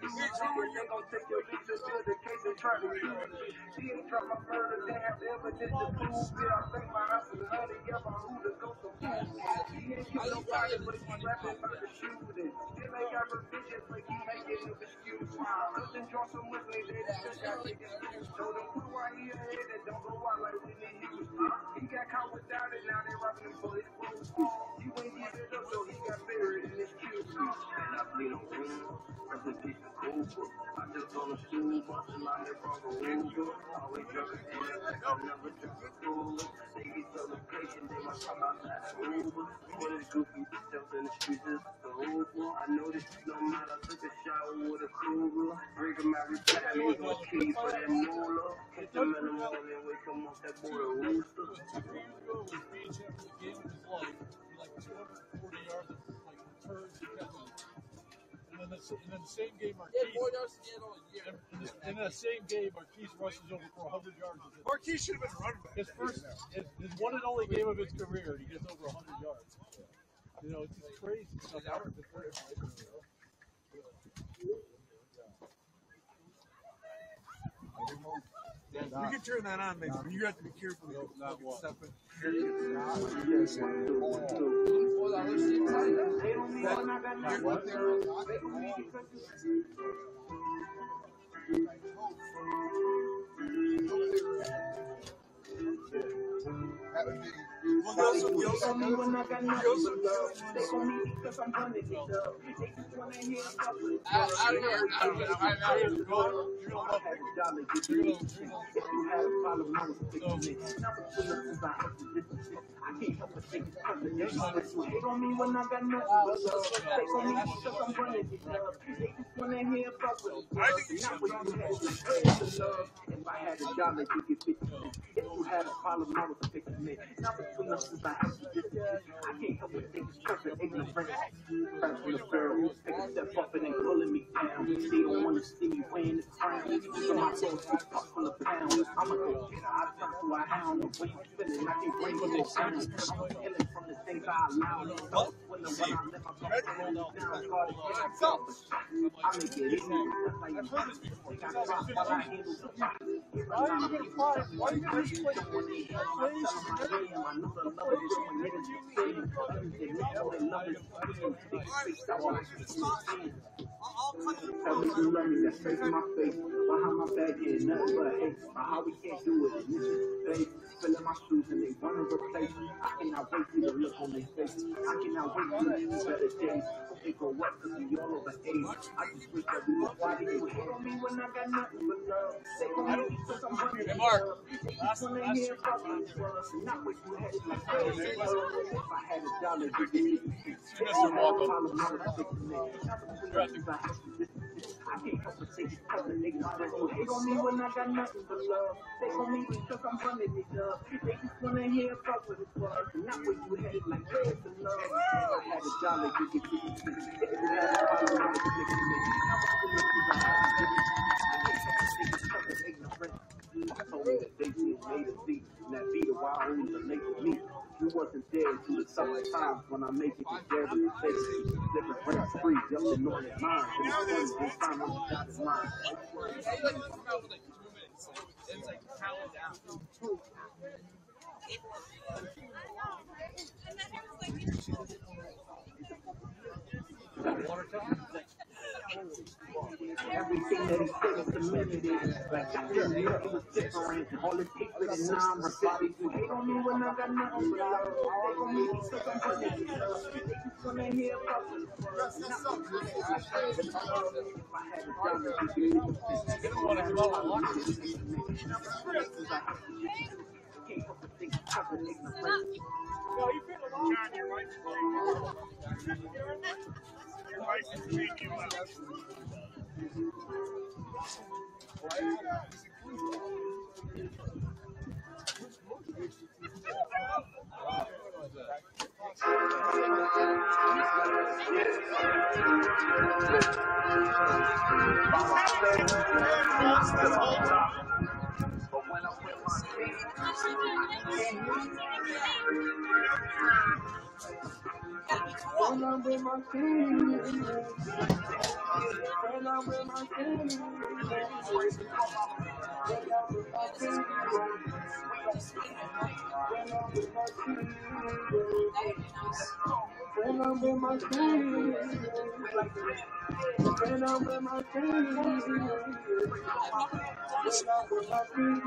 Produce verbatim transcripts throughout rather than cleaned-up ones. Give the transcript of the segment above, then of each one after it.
do you think they gon' take your picture to the case and try to use it? She ain't try my murder, they have evidence to prove it. I think my house is honey, yeah, my who to go to prove it. She ain't kill nobody, but she rapping about the shooting. Still ain't got revision, but he making no excuse. Cousin draw so much, they just got taken. Told him put right here ahead and don't go out like we need you. He got caught without it, now they robbing him for his food. You ain't give it up, so he got buried in his cube. And I played on room, that's a piece of Cooper. I just on the stool, busting my head from the Uber. Always driving in that back, I never took a cooler. They get your location, they must come out that Uber. When it's goofy, jump in the streets, it's the Uber. I know this no matter, I took a shower with a Cougar. Bring him every time, he's my key for that moolah. Catch him in the morning, wake him up, that boy a rooster. And then, the, and then the same game, Marquise, in, the, in the same game, Marquise rushes over for one hundred yards. Marquise should have been running back. His first, his, his one and only game of his career, he gets over one hundred yards. You know, it's just crazy. So now we're You can turn that on, Mason, but you have to be careful. You not step in. Well, you also me when I got nothing but love. They gon' me because I'm running it up. They just wanna hear stuff. Out of here, out of here, out of here. I had a dollar, if you had a problem, I was fixing it. Now it's full of things I have to listen. I can't help but think it's coming. They gon' me when I got nothing but love. They gon' me because I'm running it up. They just wanna hear about what it's not what you had to love. If I had a dollar, you could fix it. If you had a problem, I was fixing it. Now it's full of things I have to listen. I can't help but think it's perfect. Ignorant. First from the girl, take a step up and then pulling me down. They don't wanna see me wearing the crown. So my soul is full full of pounds. I'm a go getter. I turn to a hound. The way you feeling, I can't bring you no sound. I'm killing from the things I allow. So when the when I let my cup roll down, hard to get myself. I make it easy. Just like you heard this before. I drop while I handle the fight. Why are you gonna fly? Why are you gonna just like please? I know the love is just when niggas be saying. They know they love is tell me you love me, that's straight to my face. Behind my back, yeah, nothing but hate. How we can't do it, and this is fake. Filling my shoes and they wanna replace me. I cannot wait for you to look on their face. I cannot wait for you to see better days. They go up to me all over age. I just wish that we were why they would hate on me when I got nothing but love. They gon' hate me because I'm running. Hey, Mark. They just wanna hear about me first. Not what you had in my face. If I had a dollar, you give me if you had a problem, I would fix it. I can't help but take it because the niggas will hate on me when I got nothing but love. They gon' me because I'm running it up. They just wanna hear about what it was. Not what you had like red to love. If I had a dollar, you could give me if you had a problem, I would fix it. Now I'm still looking at how to get it. I can't help but take it because the ignorant. I told me that they was made to see. And that be the wild only relate to me. You wasn't there through the summer times when I make it together and face different rent free, just in northern mind. And it's funny, this time I'm got his mind. It's like counting down. Watertown? Everything that he said is cemented in. Like I said, it was different. All this hatred and non-respect. You hate on me when I got nothing but love. They gon' me because I'm running it up. They just wanna hear about it. Not what you had like red and love. If I had a dollar, you could give me the They don't want to come out and watch it. I can't help but think it's covered ignorant. No, you feel alone. John, your wife's great. Your wife is great. You love us. But when I'm with my feet, I When I'm with my team, when I'm with my team, when I'm with my team, when I'm with my team, when I'm with my team, when I'm with my team, when I'm with my team.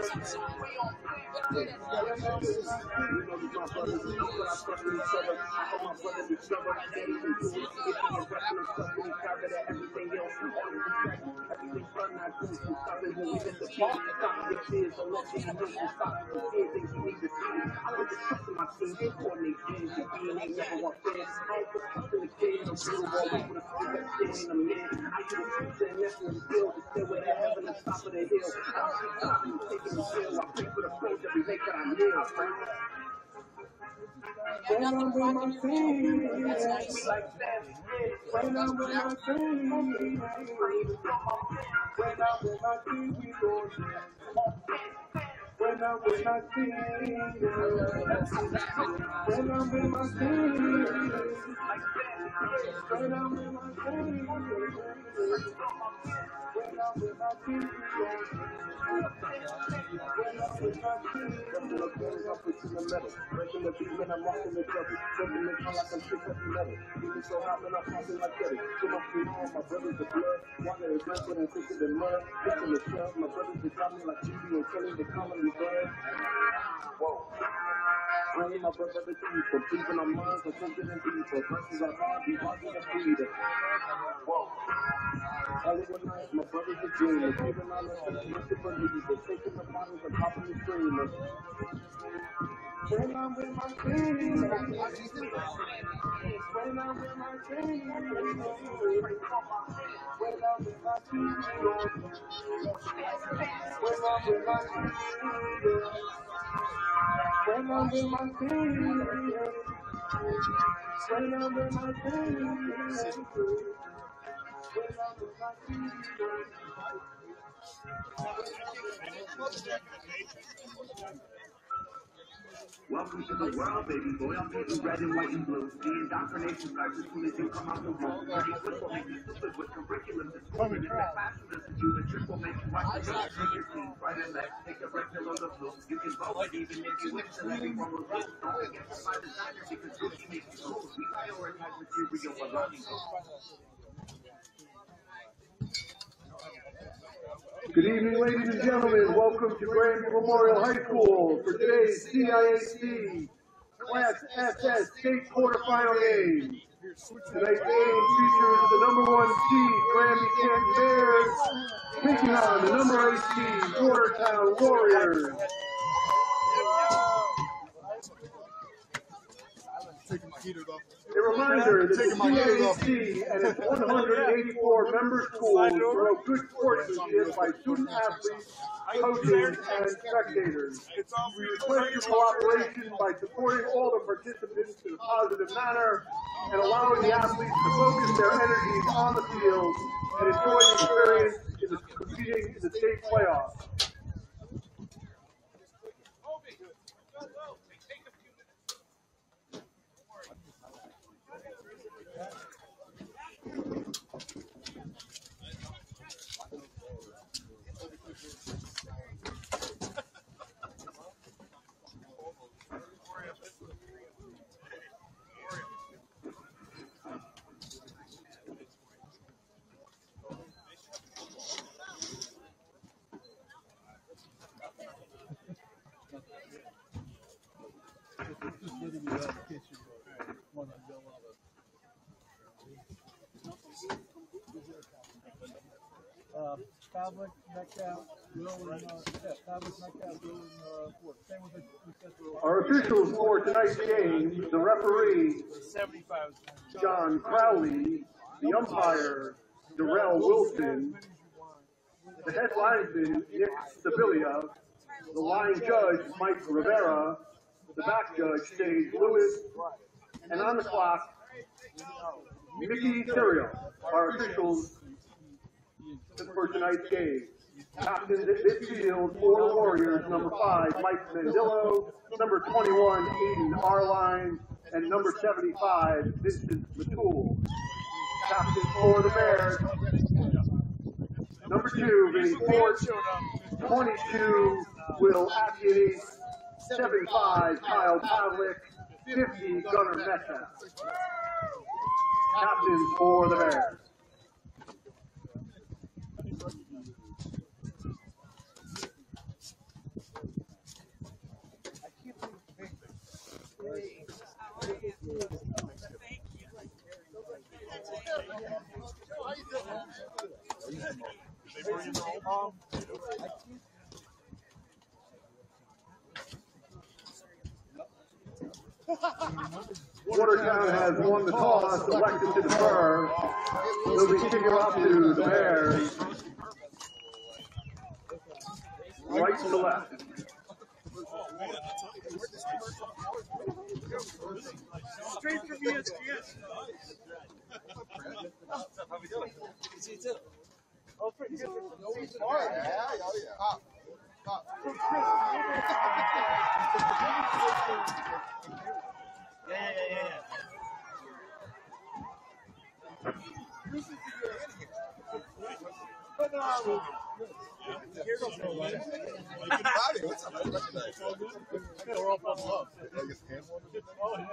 When I'm with my team, when I'm with my team, when I'm with my team, we go. When I'm with my team, when I'm with my team, when I'm with my team, when I'm with my team, when I'm with my team, I'm pushing the metal, breaking the beat when I'm rocking the trouble, jumping the car like I'm sick of the metal, even so hot when I'm popping like Kelly, so my feet on my brothers the blood, walking the blood when I'm thicker than mud, fixing the shells, my brothers they got me like G B and Kelly, they calling me bud. Whoa. I ain't my brother the key, from pleasing my minds, I'm thinking in deeper, versus I can't be walking the breather. Whoa. I live one night, my brother's a dreamer, keeping on the street, looking for leaders, taking the bottles and popping the screamers. When I'm with my team, when I'm with my team, when I'm with my team, when I'm with my team, when I'm with my team, when I'm with my team. Welcome to the world, baby boy. I'm painting red and white and blue. The indoctrination starts as soon as you come out the womb. Dirty foot will make you stupid with curriculum. This woman in the classroom listen to the trick will make you watch the other take your team. Right and left, take a regular look. You can vote even if you wish till everyone will lose. Don't forget to buy designer because Gucci makes you cool. We prioritize material belonging. Good evening, ladies and gentlemen. Welcome to Granby Memorial High School for today's C I A C Class S S State Quarterfinal game. Tonight's game features the number one seed Granby Canton Bears taking on the number eight seed Watertown Warriors. A reminder that the C I A C and its one hundred eighty-four member schools promote good sportsmanship by student athletes, coaches, and spectators. We request your cooperation by supporting all the participants in a positive manner and allowing the athletes to focus their energies on the field and enjoy the experience in the competing in the state playoffs. Uh, Tablet, knockout, Will, and uh, yeah, Tablet, knockout, Will, and uh, four. Same with the, Our officials for tonight's game, the referee, John Crowley, the umpire, Darrell Wilson, the head linesman, Nick Stabilia, the line judge, Mike Rivera, the back judge, Sage Lewis, and on the clock, Mickey Terrio, our officials for tonight's game. Captain midfield for the Warriors, number five, Mike Mandillo, number twenty-one, Aiden Arline, and number seventy-five, Vincent Matul. Captain for the Bears. Number two, Vinny Ford. twenty-two, Will Atkins. seventy-five, Kyle Pavlik. fifty, Gunnar Meta. Captains for the Bears. Watertown has won the toss, elected to defer. They'll be kicking off to the Bears. Right to left. Straight from E S P N. Oh, pretty good. Oh, yeah, oh, yeah. Pop. Pop. Yeah, yeah, yeah, yeah. But, um, here's what's going on. What's up? I recognize it. We're all buzzed up. Oh, yeah.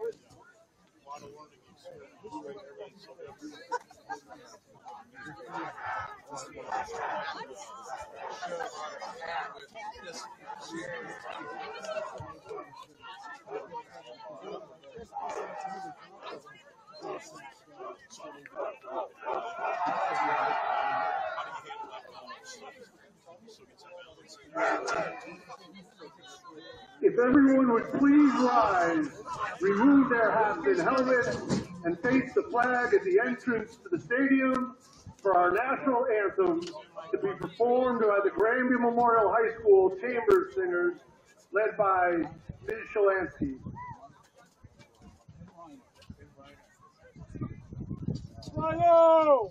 If everyone would please rise, remove their hats and helmets, and face the flag at the entrance to the stadium for our national anthem to be performed by the Granby Memorial High School Chamber Singers, led by Miz Shalansky. Hello!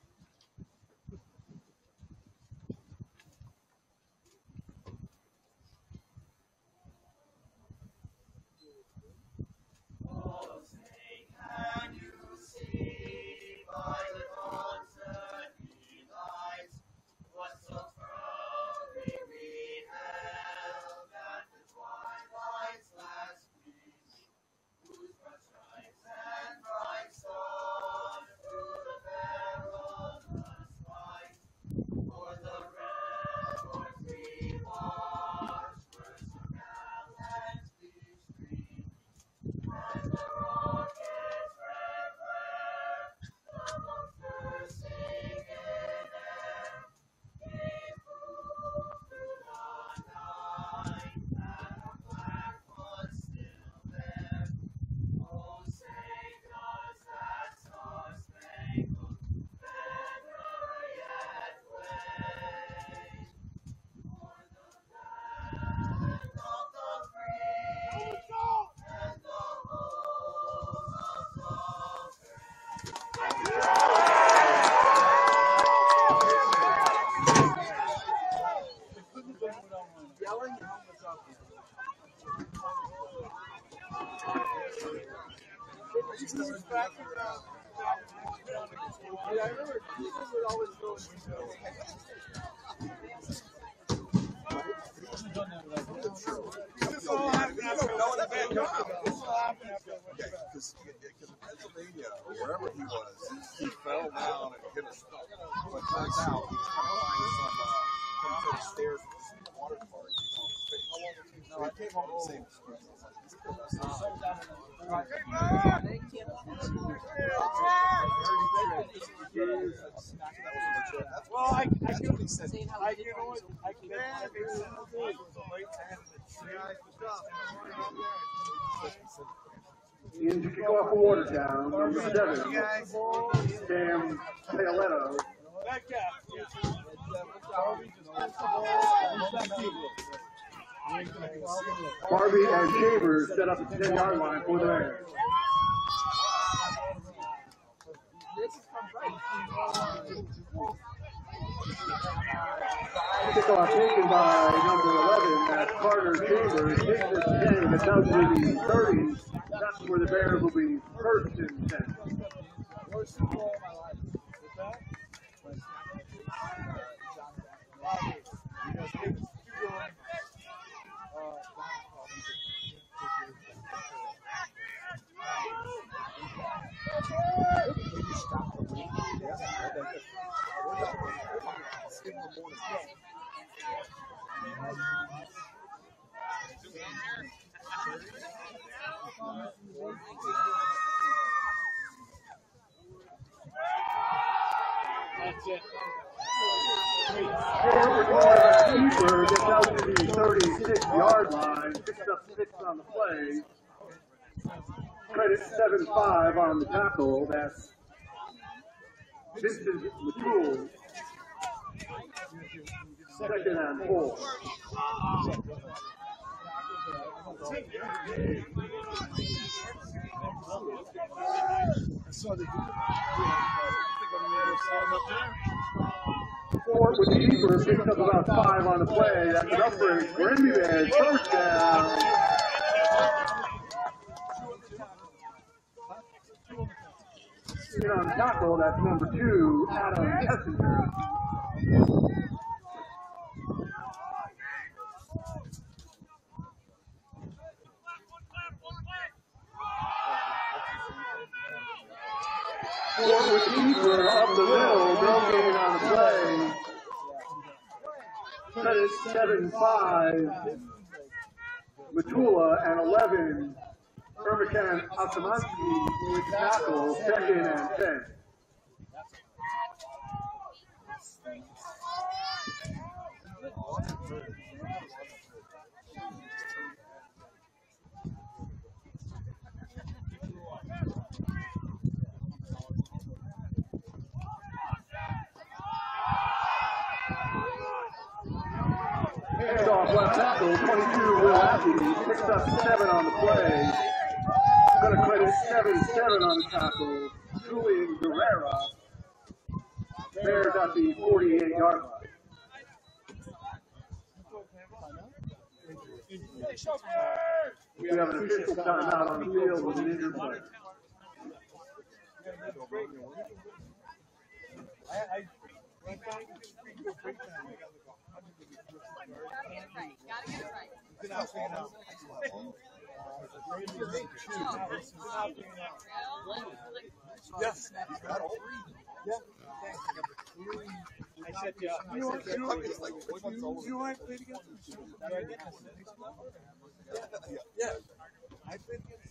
Yeah, I remember Jesus would always go and this all happened after the band. This all happened after Okay, because in Pennsylvania, or wherever he was, he fell down and hit a stump. But it turns out he was trying to find some, uh, come to the stairs with this water park on his face. So he came home and saved his friends. Well, I, I can only say, I, you know what, I can In to kick off for Watertown, number seven, Sam Paoletto. That guy. Barbie and Chambers set up the ten-yard line for the Bears. Kickoff taken by number eleven, that's Carter Chambers. Takes this game to come to the thirty. That's where the Bears will be first and ten. Worst Super Bowl of my life. With that? Because it was two going. That's it. Keeper gets out to the thirty-six yard line, picks up six on the play. Credit seven five on the tackle. That's Vincent McCool. Second and four. Ford with the keeper picks up about five on the play. That's enough for Granby Bears. First down. In on tackle, that's number two, Adam Kessinger. Ford with the keeper up the middle, no gain on the play. Credit seven five, Matula, and eleven, Ermican Atamanski with tackle, second and ten. Hands off left tackle, twenty-two, Will Appy, picks up seven on the play. Going to credit seven seven on the tackle, Julian Guerrera. Bears at the forty-eight yard line. We have an official timeout on the field with an injured player. I, I, Gotta get it right. Gotta get it right. Yes. Yeah. I said, yeah. I said, yeah. You want to play together? Yeah. I played against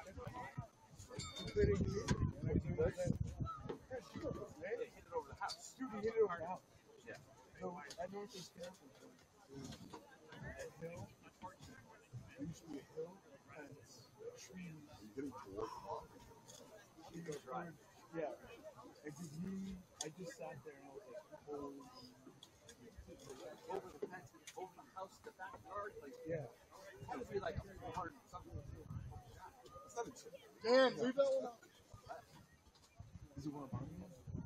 You hit it over the house. Yeah. So I know what this character is. A hill. There used to be a hill and trees. Yeah. And just me, I just sat there and I was like, oh. Over the fence, over the house, the backyard, like Yeah. that would be like a hard something. Dan, leave that one out. Is it one of mine?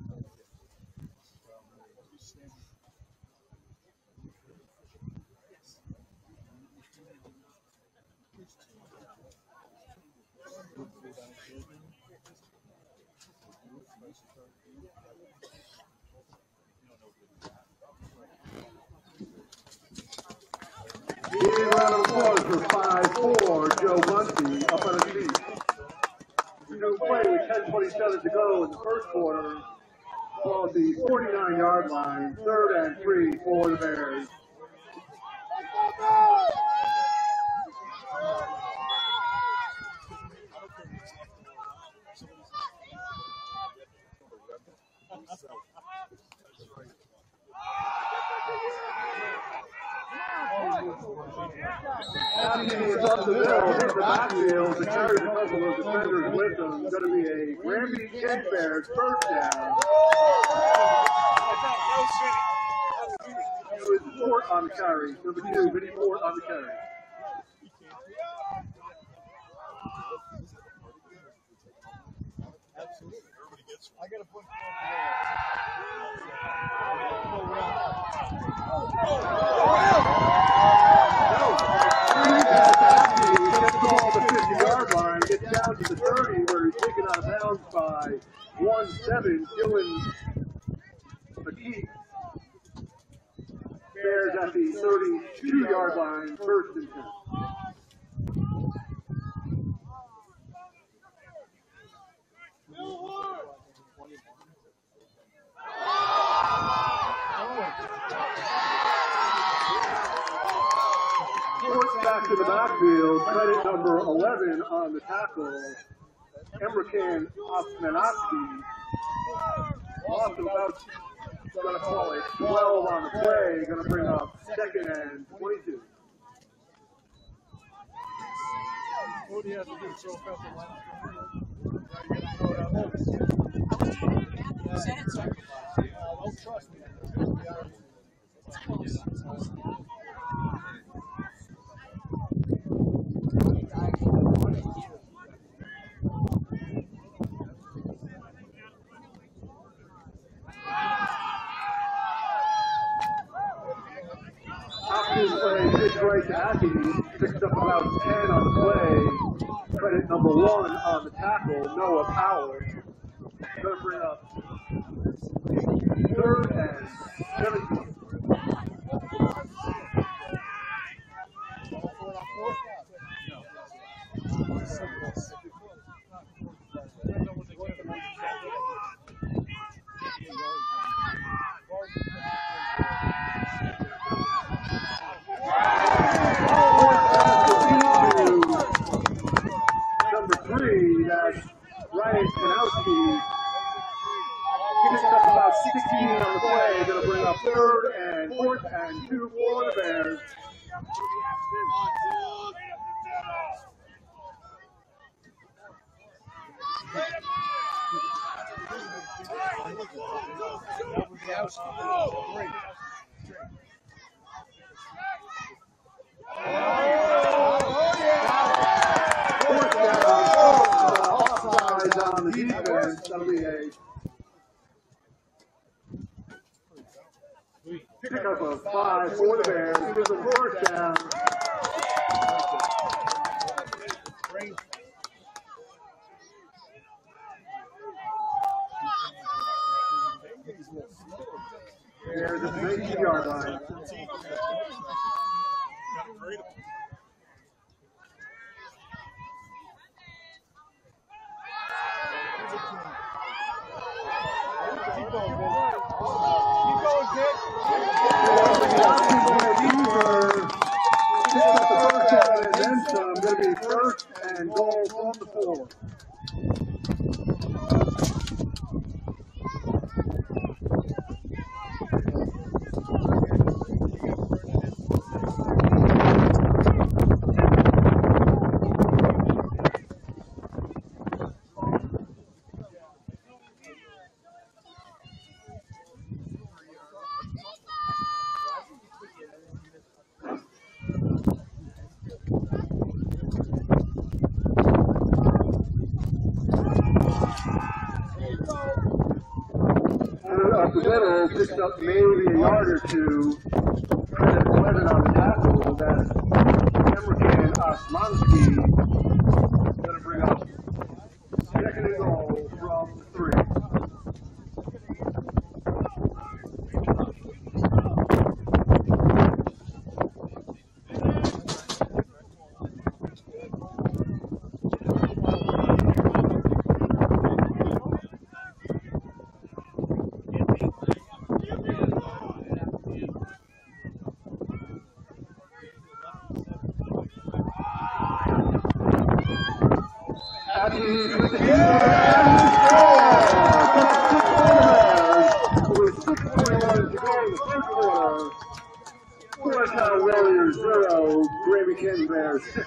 Big round of applause for five four, Joe Muncie up on his feet. New play with ten twenty-seven to go in the first quarter. Ball at the forty-nine yard line, third and three for the Bears. After he was up the middle, hit the backfield, the carries a couple of defenders with him. Going to be a Granby Kent Bears first down. It was Fort on the carry, number two, Vinny Fort on the carry. I got a point. Gets the ball to the fifty yard line, gets down out of bounds by one seven, Dylan McKee. Bears at the thirty-two yard line, first and ten. Force back to the backfield, credit number eleven on the tackle, Emrican Osmanowski. Loss of about, gonna call it twelve on the play, gonna bring up second and twenty-two. What do you have to do? Show up at the line. Now you gotta throw it out there. Uh, don't trust me. Hopkins plays pitch right to Atkins, picks up about ten on the play. Credit number one on the tackle, Noah Powell. Gonna bring up third and seventeen. Number three, that's Ryan Kanowski. Picks up about sixteen on the play, gonna bring up third and fourth and two for the Bears. Fourth down, offside on the defense. That'll be a pick up of five for the Bears. Gives them first down. Bears at the nineteen yard line. Going to be first and goal from the four. Up the middle, picks up maybe a yard or two. Credit eleven on the tackle. That's Emrican Osmanowski. Going to bring up second and goal from three. Watertown Warriors zero, Granby Bears six.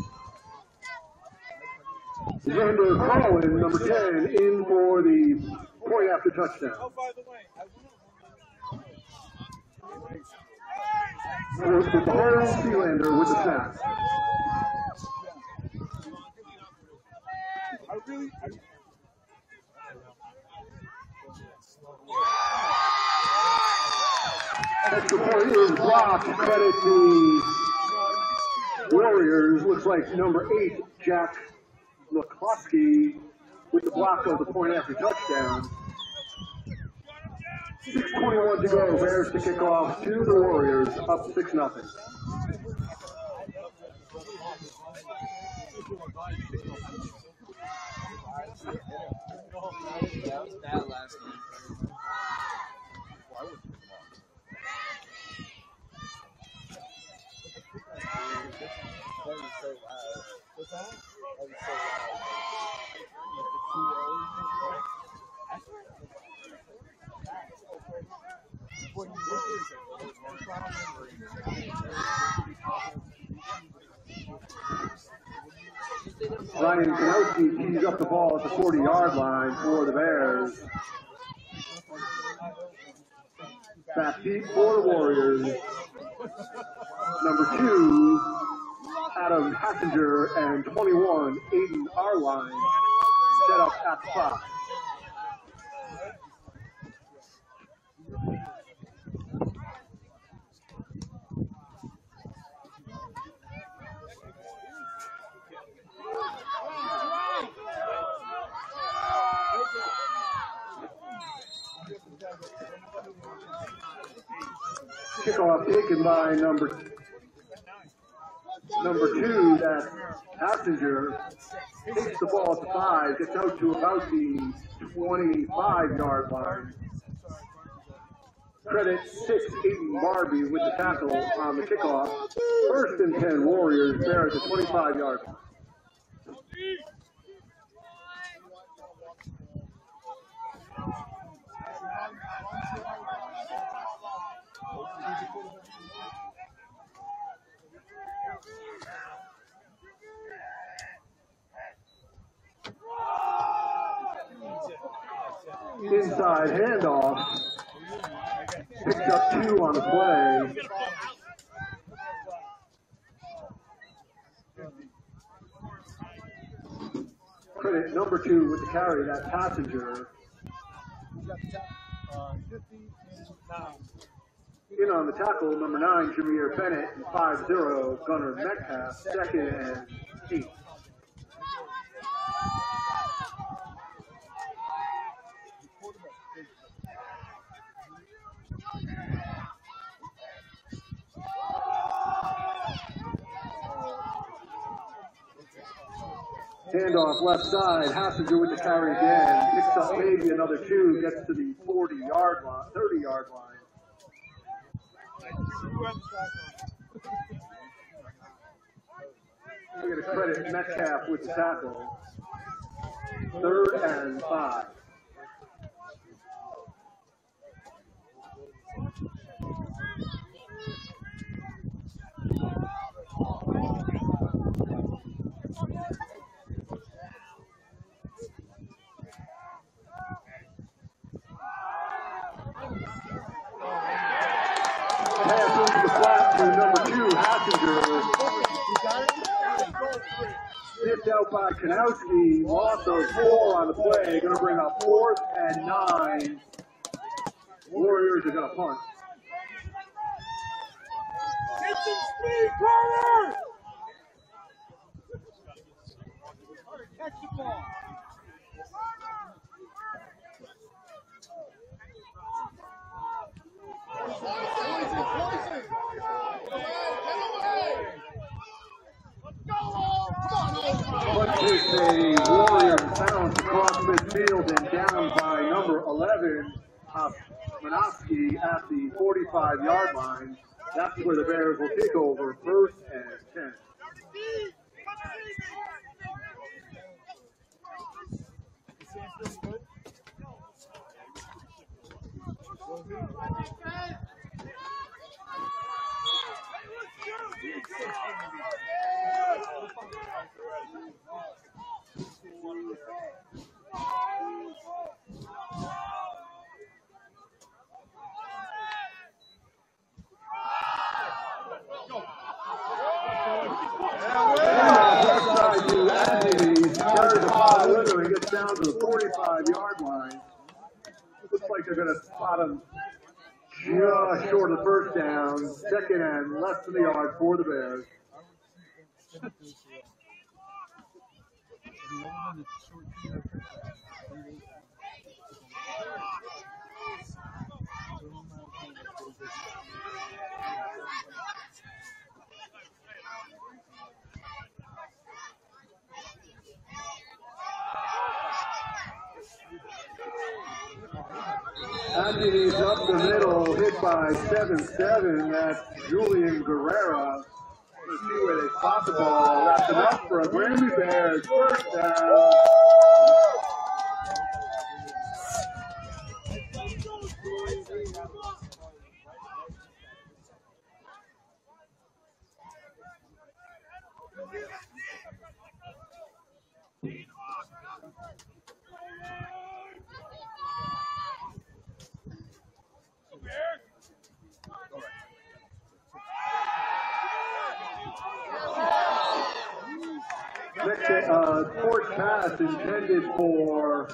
Xander Collin, number ten, in for the point after touchdown. With the whole Sealander with the snap. I really, I, Extra point is blocked. Credit the Warriors. Looks like number eight, Jack McCloskey, with the block of the point after touchdown. six twenty-one to go. Bears to kick off to the Warriors, up six nothing. That was bad last game. What's that? Ryan Kanowski tees up the ball at the forty-yard line for the Bears. Back deep for the Warriors. Number two, Adam Hassinger, and twenty-one, Aiden Arline, set up at the five. Kickoff taken by number number two, that's Hassinger. Takes the ball at the five, gets out to about the twenty-five-yard line. Credit six, Aiden Barbie with the tackle on the kickoff. First and ten Warriors there at the twenty-five-yard line. Inside handoff. Picked up two on the play. Credit number two with the carry, that Passenger. In on the tackle, number nine, Jameer Bennett, and five zero, Gunnar Metcalf, second and eight. Handoff left side, Hassinger with the carry again, picks up maybe another two, gets to the forty-yard line, thirty-yard line. We're going to credit Metcalf with the tackle. Third and five. Pass into the flat to number two, Hassinger. Snipped out by Kanowski. Loss of four on the play. Going to bring up fourth and nine. Warriors are going to punt. Get some speed, Carter! Catch the ball. Punt is a Warriors bounce across midfield and down by number eleven, Manofsky at the forty-five-yard line. That's where the Bears will take over first and ten. He gets down to the forty-five-yard line. Looks like they're going to spot him just short of the first down. Second and less than a yard for the Bears. Anthony's up the middle, hit by seven seven. That's Julian Guerrera. Let's see where they spot the ball. That's enough for a Granby Bears first down. Next, uh, forced pass intended for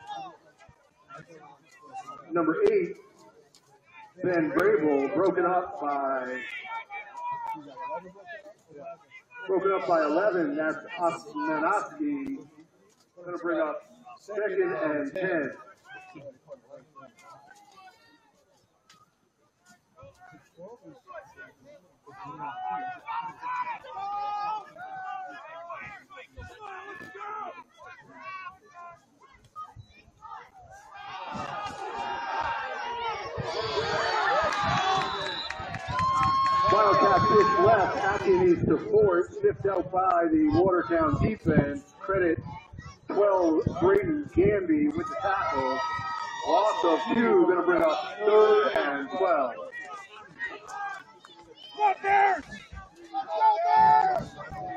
number eight, Ben Grable, broken up by broken up by eleven. That's Osmanowski. Going to bring up second and ten. Wildcat pitch left, Atkins to fourth, sniffed out by the Watertown defense. Credit twelve, Brayden Granby with the tackle. Loss of two, going to bring up third and twelve. Go Bears! Go Bears!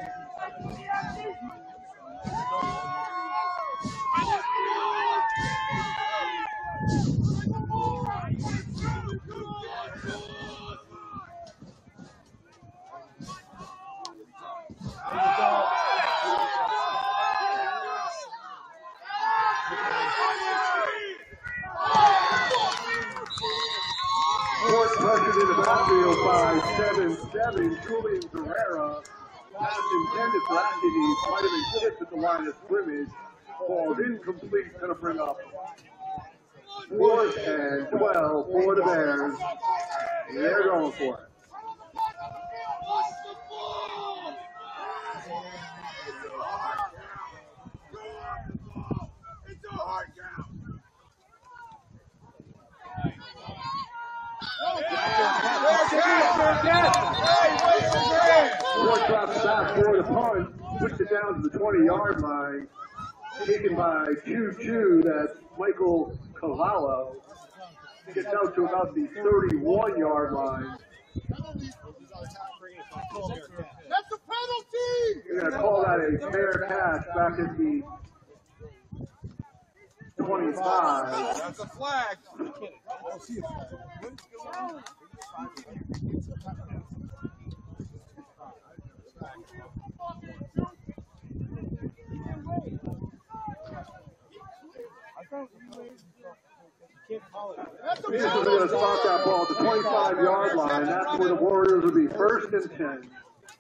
Fort pressured in the backfield by seven seven. Julian Guerrera. Pass intended for Atkins. Might have been tipped at the line of scrimmage. Ball incomplete. Going to bring up fourth and twelve for the Bears. They're going for it. Ford drops back for the punt, puts it down to the twenty-yard line. Taken by Choo Choo, that's Michael Cavallo. Gets out to about the thirty-one-yard line. That's a penalty! You're going to call that a fair catch back at the twenty-five. That's a flag. This is going to spot that ball at the twenty-five-yard line. That's where the Warriors will be first and ten.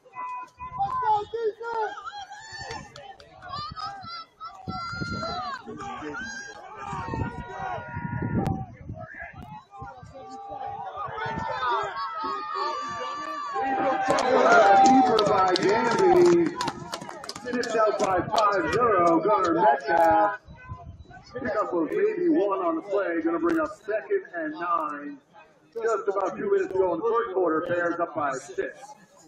Keeper by Granby. Sniffed out by five zero. Gunnar Metcalf. Pickup of maybe one on the play. Going to bring up second and nine. Just about two minutes to go in the first quarter. Bears up by six.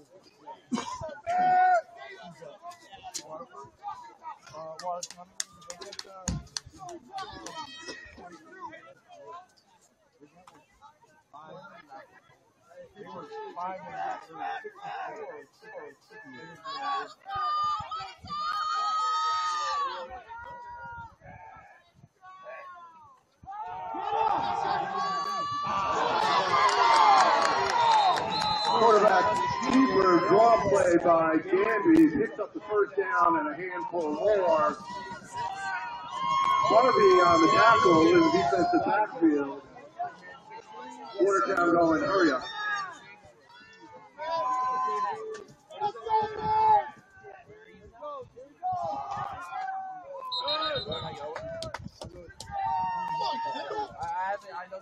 Quarterback keeper draw play by Granby. Picks up the first down and a handful more. Barbie on the tackle in the defensive backfield. Watertown going, hurry up.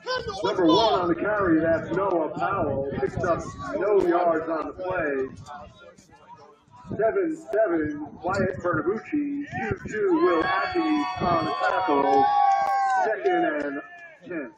Number one on the carry, that's Noah Powell. Picks up no yards on the play. seven seven, Wyatt Bernabucci. two two, Will Atkins on the tackle. Second and ten.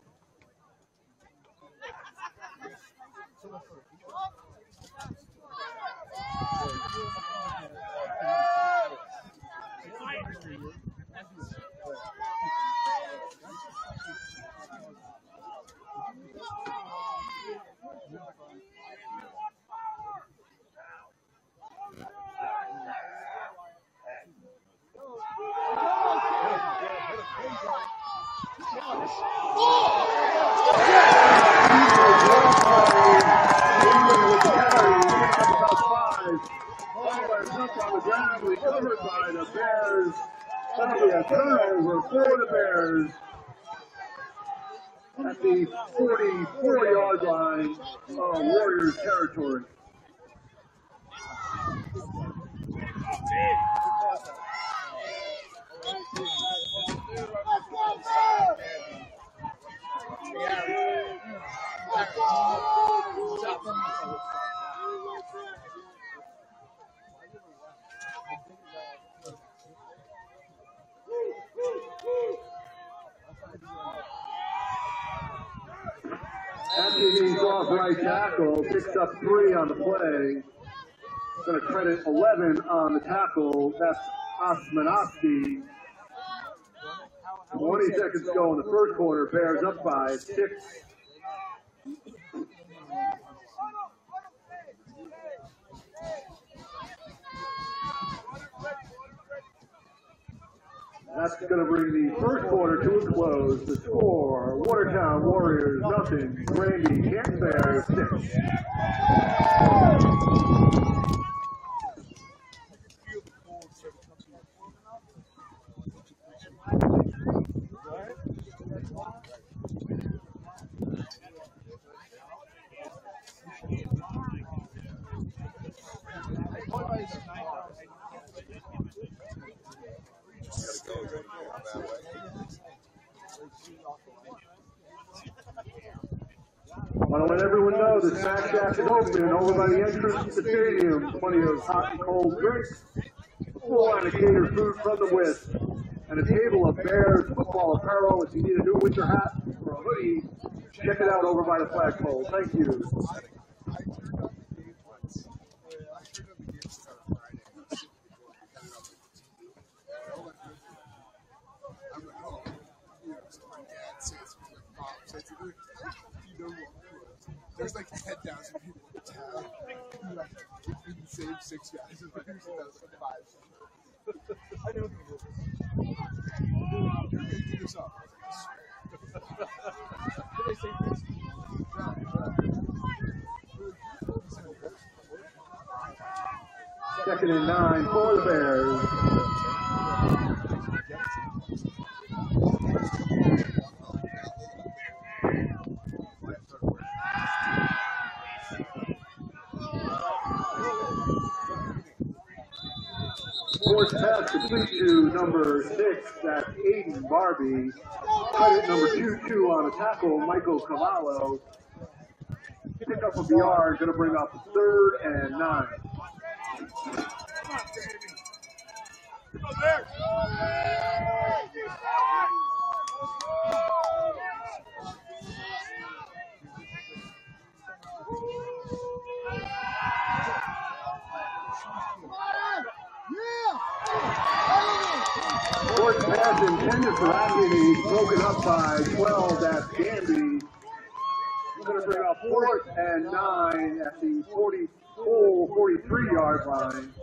Recovered by the Bears. That'll be a turnover for the Bears at the forty-four yard line of Warriors territory. Atkins off right tackle, picks up three on the play. Going to credit eleven on the tackle. That's Osmanowski. twenty seconds to go in the first quarter. Bears up by six. That's going to bring the first quarter to a close. The score, Watertown Warriors nothing, Granby Canton Bears six. I want to let everyone know the Snack Shack is open over by the entrance to the stadium. Plenty of hot and cold drinks, a full line of catered food from the Wisp, and a table of Bears football apparel. If you need a new winter hat or a hoodie, check it out over by the flagpole. Thank you. There's like ten thousand people in town. Like, you can save six guys. That was like five. I know who it is. You're making this up. Did I say this? Second and nine for the Bears. Fourth pass complete to number six, that's Aiden Barbie. Credit number two two on the tackle, Michael Cavallo. Pick up of the yard, going to bring up third and nine. Come on, Bears! Fourth pass intended for Atkins, broken up by twelve, that's Granby. We're going to bring up fourth and nine at the forty-four, forty-three yard line.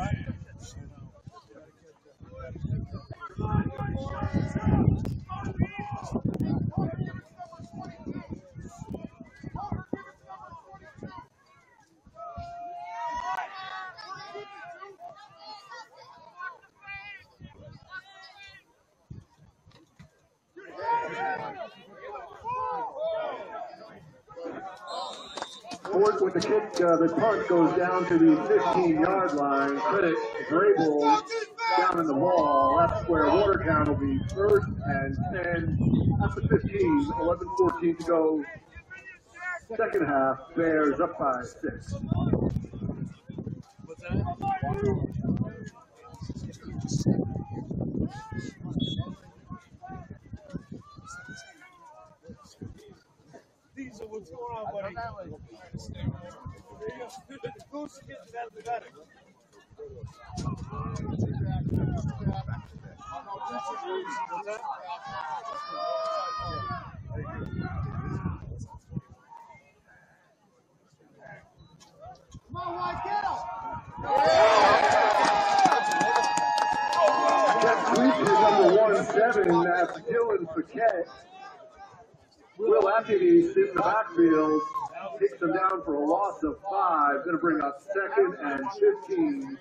Fourth with the kick, uh, the punt goes down to the fifteen yard line. Credit Grable, down in the mall. That's where Watertown will be first and ten at the fifteen. eleven fourteen to go. Second half, Bears up by six. What's that? Diesel, what's going on, buddy? Goose gets out of the gutter. What's that? Come on, White, get up! That sweep is number one seven. That's Dylan Paquette. Will Atkins in the backfield takes them down for a loss of five. Going to bring up second and fifteen.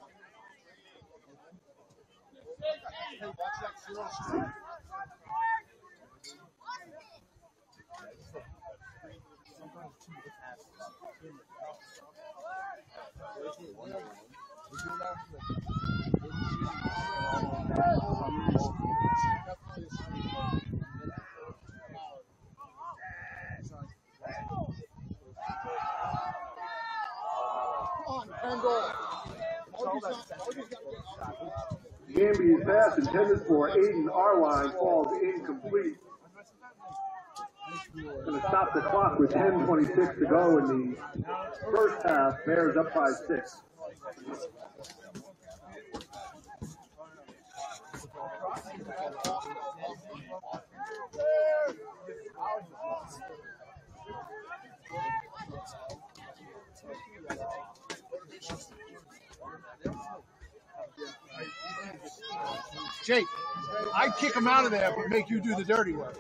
Granby's pass intended for Aiden Arline falls incomplete. Going to stop the clock with ten twenty-six to go in the first half. Bears up by six. Jake, I'd kick him out of there, but make you do the dirty work.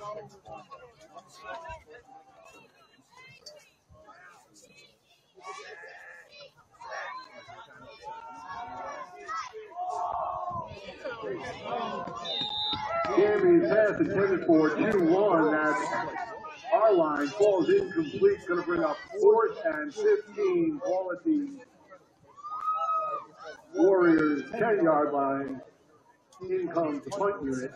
Granby's pass intended for two one. That's our line falls incomplete. Going to bring up fourth and fifteen. Ball at the Warriors ten yard line. In comes the punt unit.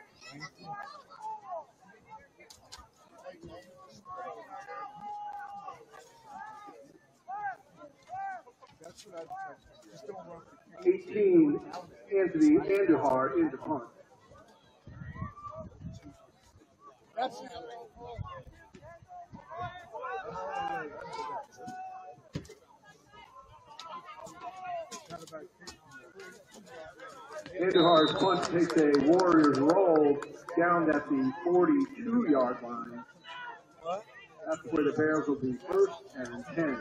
eighteen, Anthony Andujar into punt. Andujar's punt takes a Warriors roll down at the forty-two yard line. That's where the Bears will be first and ten.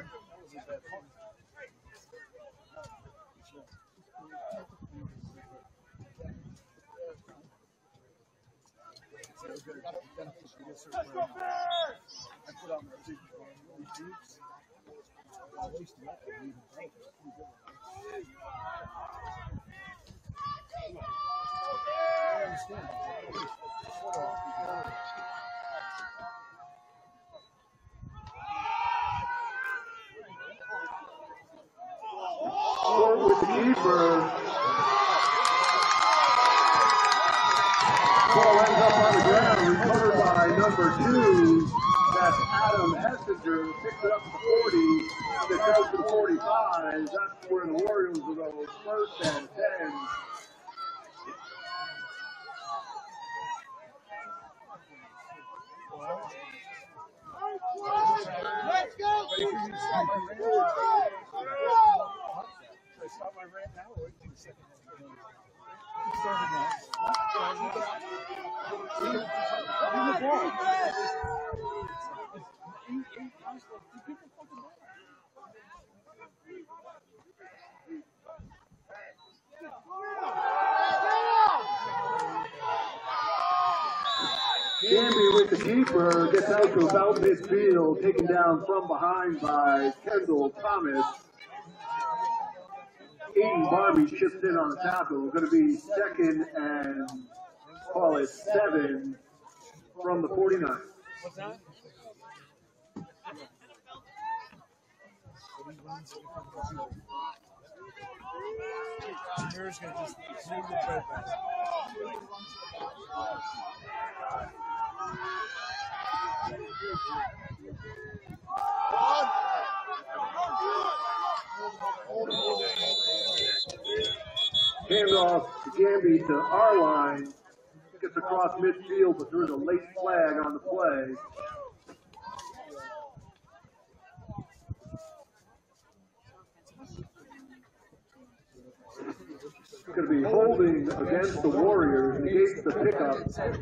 Short with the keeper. Ball ends up on the ground, recovered by number two. That's Adam Hessinger. Picks it up to the forty. It goes to the forty-five. That's where the Warriors will go first and ten. Let's go! Stop my rant now or wait till the second half? Started Granby with the keeper gets out to about midfield, taken down from behind by Kendall Thomas. Aiden Barbie chips in on the tackle. Going to be second and call it seven from the forty-nine. What's that? Yours gonna just zoom the bread back. Handoff to Granby to our line. Gets across midfield, but there is a late flag on the play. It's going to be holding against the Warriors, negates the pickup.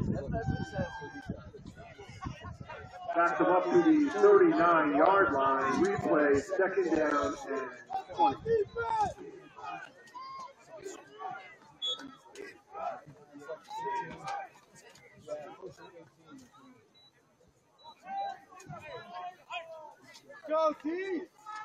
Backs them up to the thirty-nine yard line. Replay, second down and twenty. Go, team!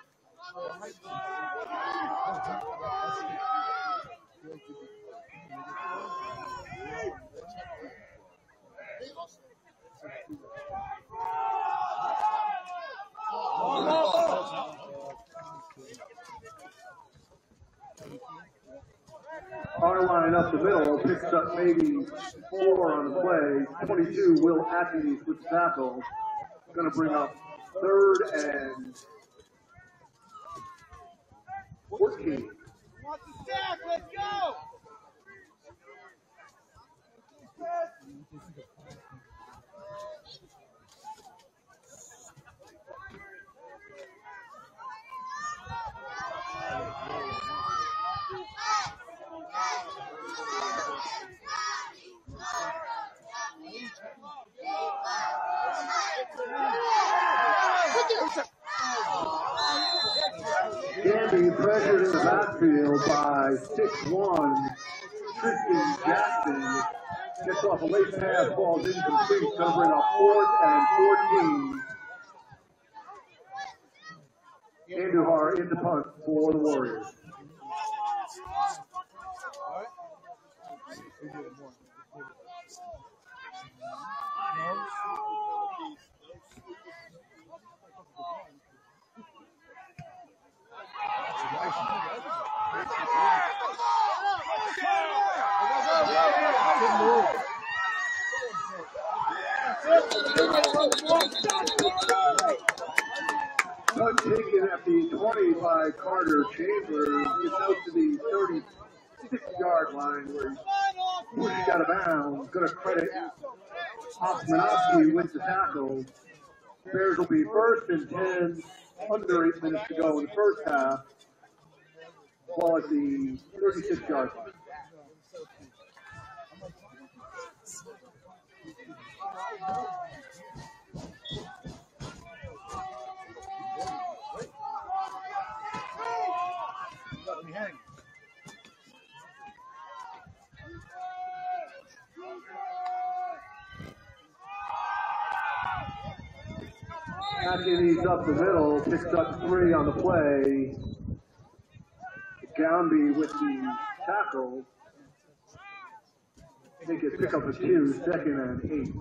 Our line up the middle picks up maybe four on the play. twenty-two, Will Atkins with the tackle. Going to bring up third and fourteen. Want the sack, let's go! Granby pressured in the backfield by six one. Tristan Jackson gets off a late pass, falls incomplete, covering up fourth and fourteen. Andujar in the punt for the Warriors. Punt taken at the twenty by Carter Chambers. Gets out to the thirty-six yard line where he's pushed out of bounds. Going to credit Osmanowski with the tackle. Bears will be first and ten, under eight minutes to go in the first half. Ball at the thirty-six yard line. Atkins up the middle, picks up three on the play. Granby with the tackle. I think it's pick up a two, second and eight.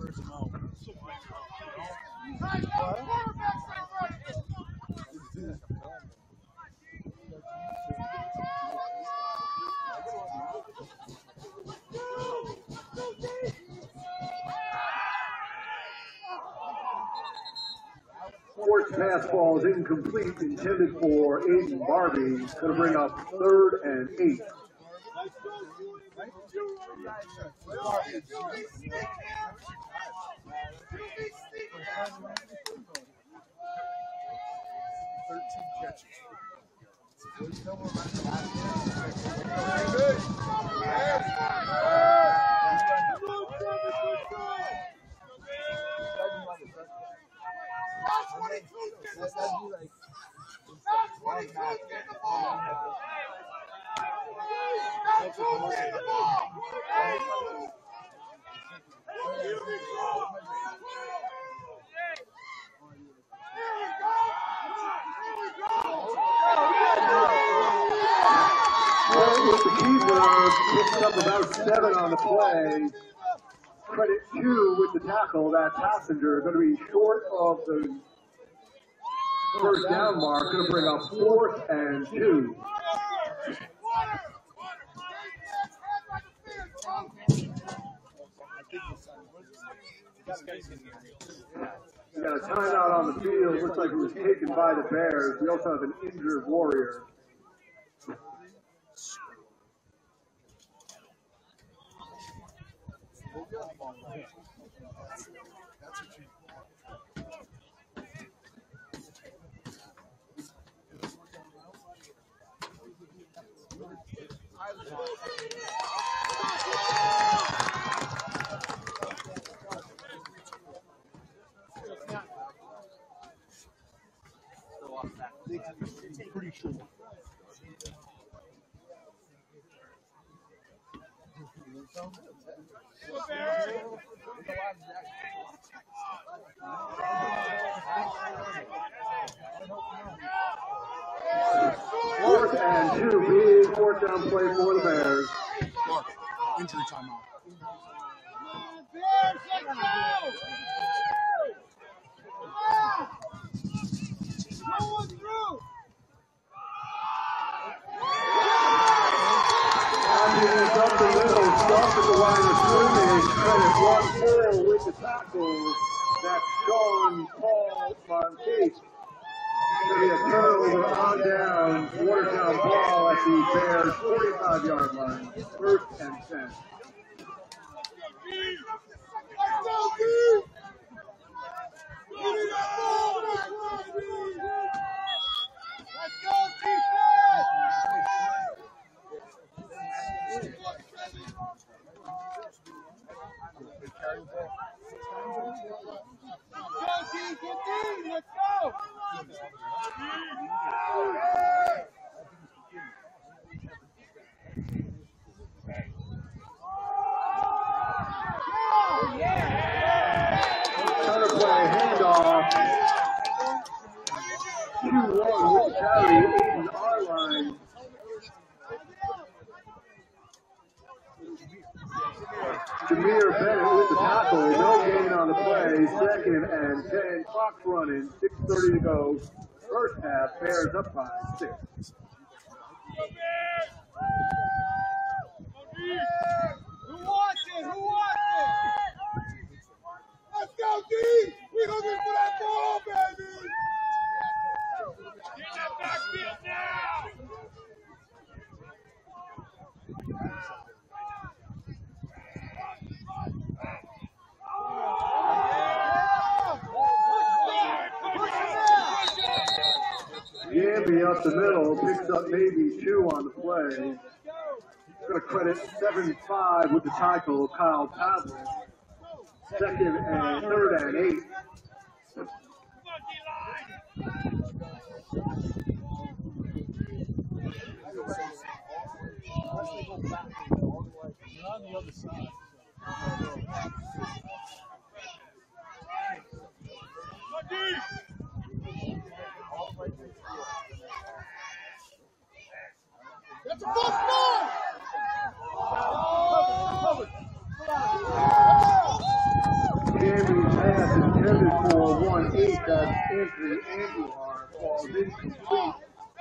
Fourth pass ball is incomplete, intended for Aiden Barbie. Going to bring up third and eight. thirteen catches. With the keeper, picks up about seven on the play. Credit two with the tackle. That passenger going to be short of the first down mark. Going to bring up fourth and two. We got a timeout on the field. Looks like it was taken by the Bears. We also have an injured Warrior. Pretty sure. Fourth and two, big fourth down play for the Bears. Mark, injury timeout. It's up the middle, stuck at the line of scrimmage. Credit one four with the tackle. That's Sean Paul Monteith. Going to be a turnover on down. Watertown ball at the Bears' forty-five yard line. First and ten. Let's go! Counterplay handoff. two one with the carry. Aiden R-line. Jameer Bennett with the tackle. No gain on the play. Second and ten. Clock running. six thirty to go. First half. Bears up by six. Who wants it? Who wants it? Let's go, D! We're going to get for that ball, baby! Get that backfield now! Granby up the middle, picks up maybe two on the play. Going to credit seven five with the tackle, Kyle Pavlik. Second and third and eight. On the other side. That's a false ball! Granby's pass intended for one eight. That's Anthony Andujar. Falls incomplete.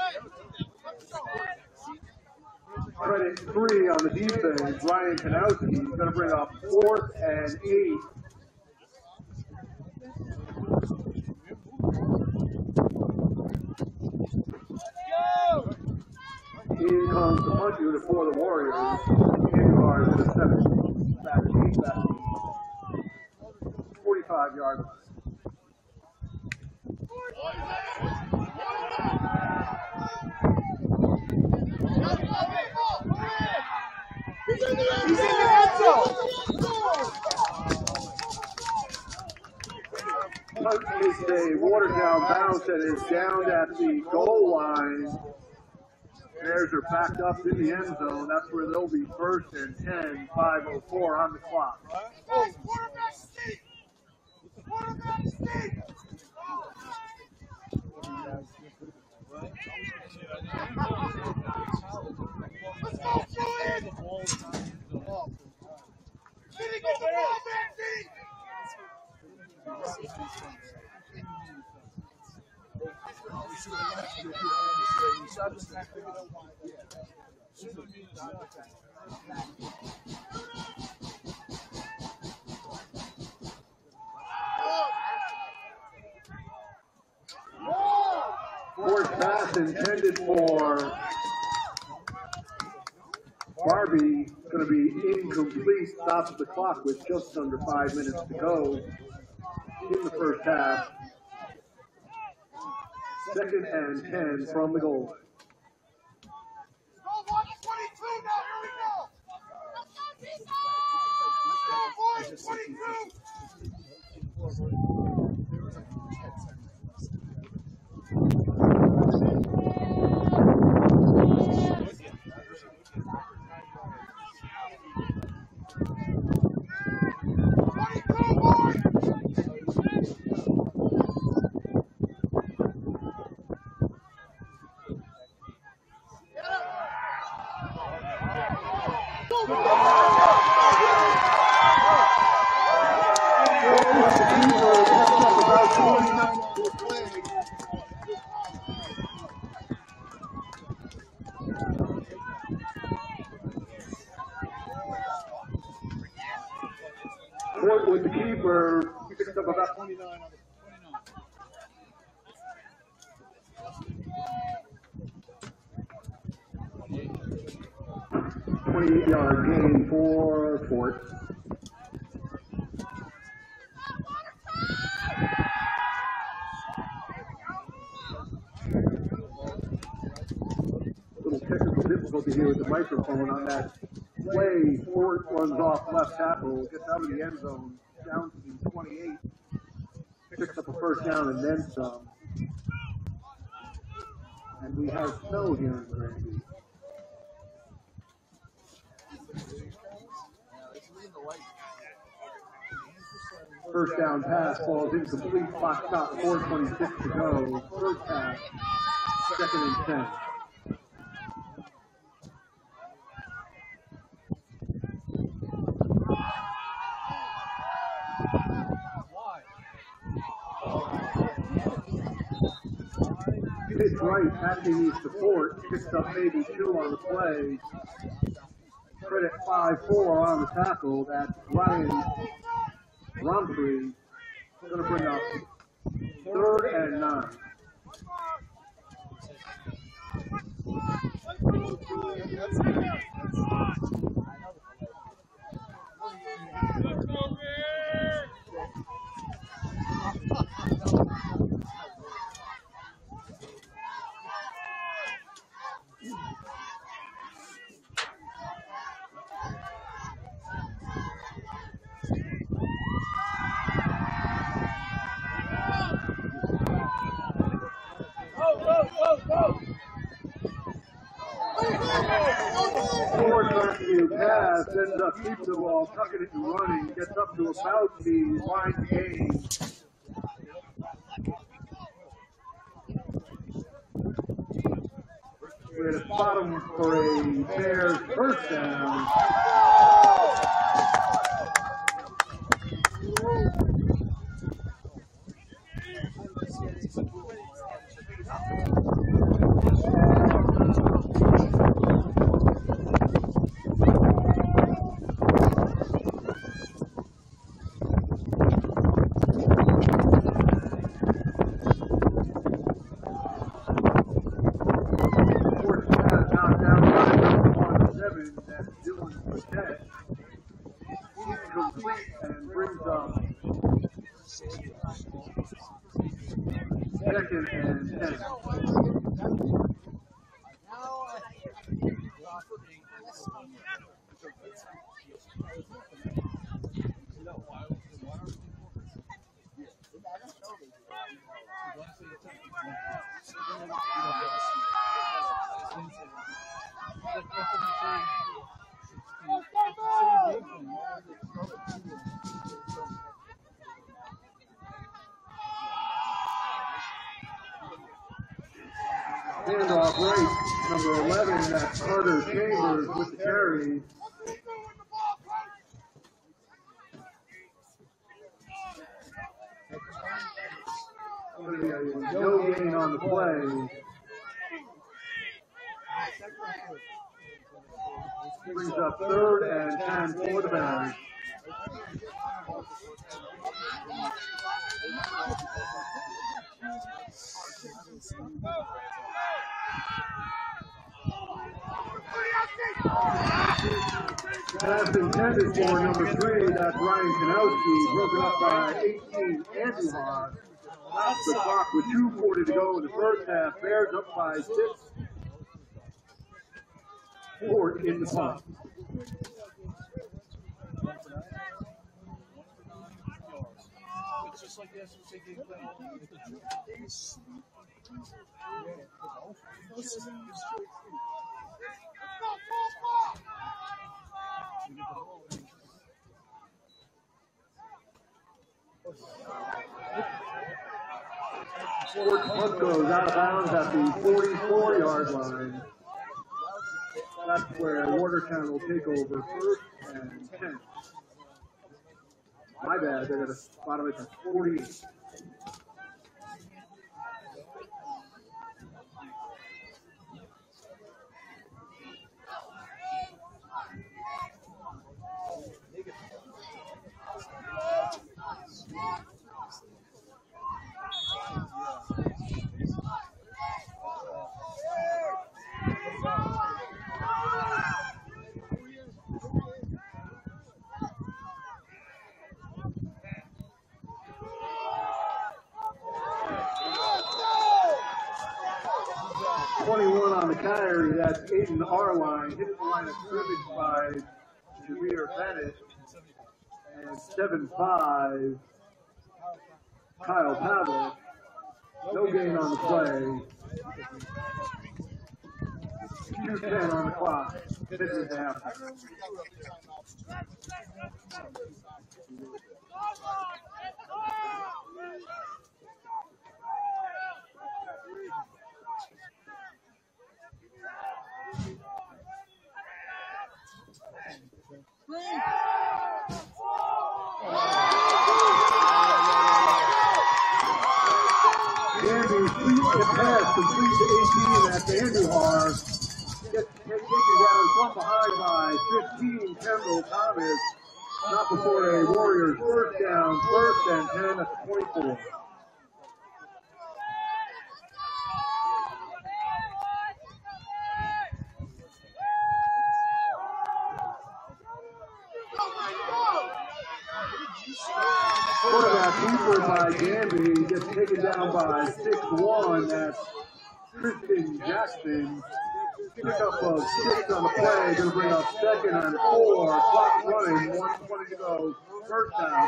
Credit three on the defense. Ryan Kanowski is going to bring up fourth and eight. In comes the punt unit for the Warriors. Andujar is at a seven. Back eight back. forty-five yard line. He's in the end zone! Punt is a Watertown bounce that is down at the goal line. Bears are backed up in the end zone. That's where they'll be first and ten. five oh four on the clock. Quarterback sneak! Quarterback sneak! Let's go, Jordan! City, get the ball back, City! pass intended for Barbie is going to be incomplete. Stops the clock with just under five minutes to go in the first half. Second and ten from the goal line. twenty-two now, here we go! Let's go, boys! twenty-two! Court with the keeper, he picks up about twenty-nine on the twenty-eight yard gain for Fort. Little technical difficulty here with the microphone on that play. Fort runs off left tackle, gets out of the end zone, down to the twenty-eight, picks up a first down and then some. And we have snow here in Granby. First down pass falls incomplete. Clock stop, four twenty-six to go. First half, second and ten. Hits right, actually needs support. Picks up maybe two on the play. Credit five four on the tackle. That's Ryan Romfrey. Going to bring up third and nine. Ford rescue pass, ends up keeping the ball, tucking it and running, gets up to about the line of game. We're at the bottom for a Bears first down. Second and ten. Handoff right, number eleven, that's Carter Chambers with the carry. No gain on the play. Brings up third and ten for the Bears. Pass intended for number three, that's Ryan Kanowski, broken up by eighteen, Andrew Haas. Stops the clock with two forty to go in the first half. Bears up by six. Four in the punt. It's just like the S M C game plan. Ford punt goes out of bounds at the forty-four yard line. That's where Watertown will take over first and ten. My bad, they're going to spot him at the forty-eight. twenty-one on the carry, that's Aiden Arline, hit the line of scrimmage by Jameer Bennett, and seven five, Kyle Pavel. No gain on the play. two ten on the clock, fifty to half. Granby sweeps the pass, complete to eighteen at the Andujar. Gets taken down from behind by fifteen, Kendall Thomas. Not before a Warriors first down, first and ten at the twenty-four. Quarterback keeper by Granby gets taken down by six one. That's Tristan Jackson. Pick up of six on the play. Going to bring up second and four. Clock running. one twenty to go. First down.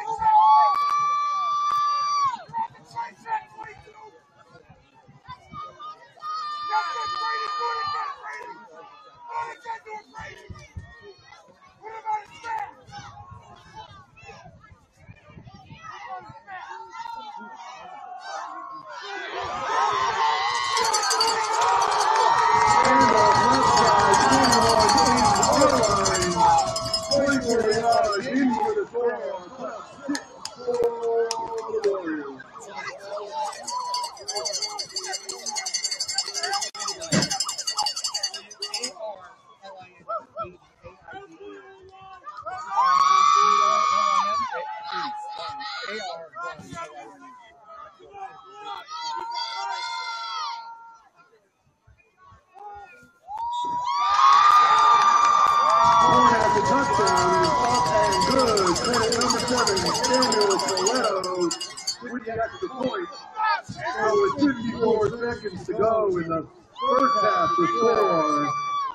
To go in the first half to score.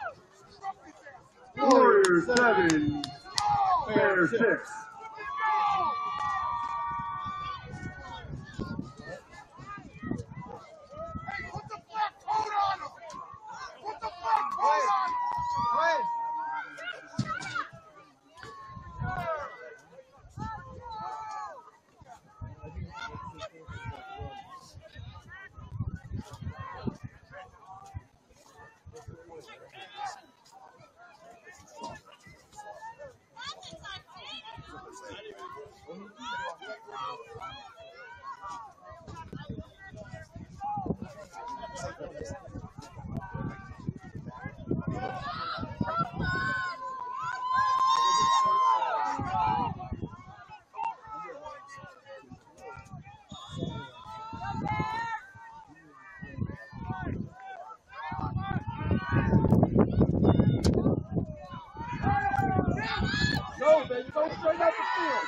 Warriors seven, Bears six. Put the black coat on him! Put the black coat on him! Go, baby. Go straight up the field.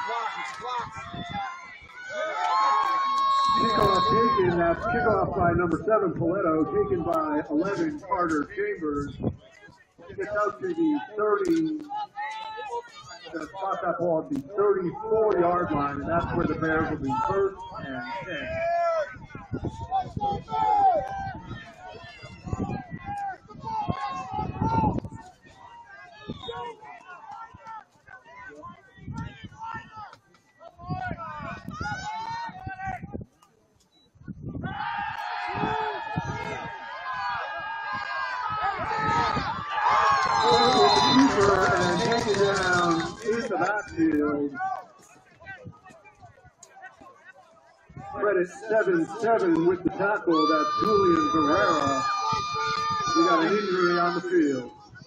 Kickoff taken. That's kickoff by number seven, Paletto, taken by eleven, Carter Chambers. Gets out to the thirty. Going to spot that ball at the thirty-four yard line, and that's where the Bears will be first and ten. And taking down in the backfield. Credit seven seven with the tackle. That's Julian Guerrera. We got an injury on the field.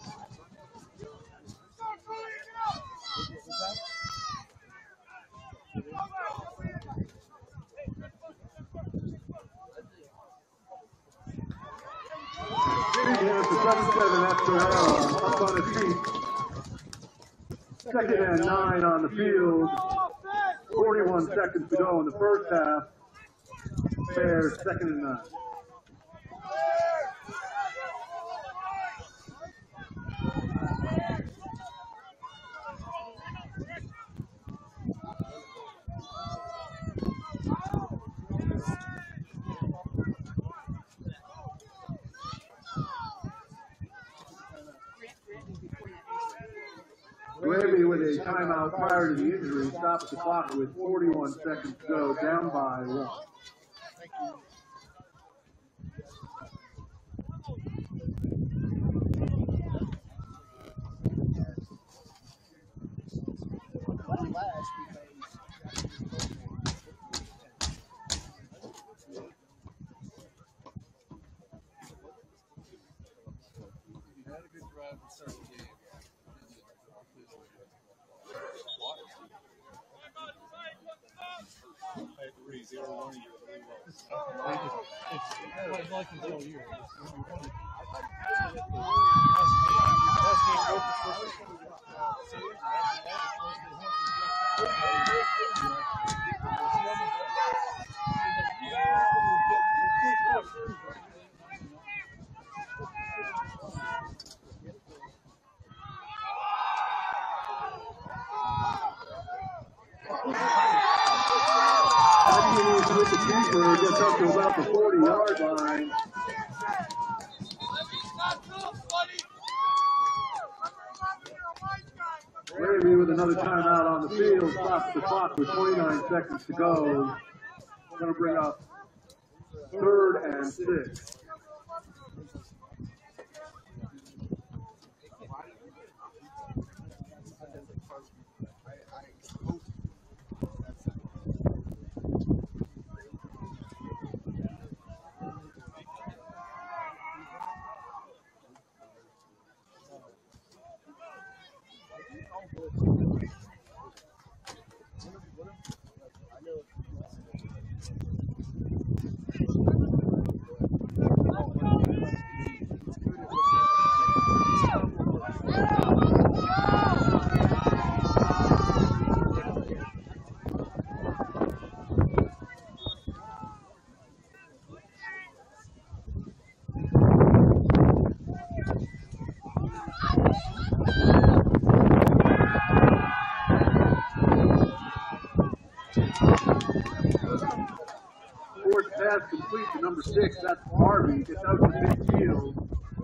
seven seven, that's Guerrera up on his feet. Second and nine on the field. forty-one seconds to go in the first half. Bears second and nine. Granby with a timeout prior to the injury stops the clock with forty-one seconds to go, down by one. With the keeper, gets up to about the forty yard line. Granby with another timeout on the field, stops the clock with twenty-nine seconds to go. Going to bring up third and six. Complete to number six, that's Harvey, gets out to midfield.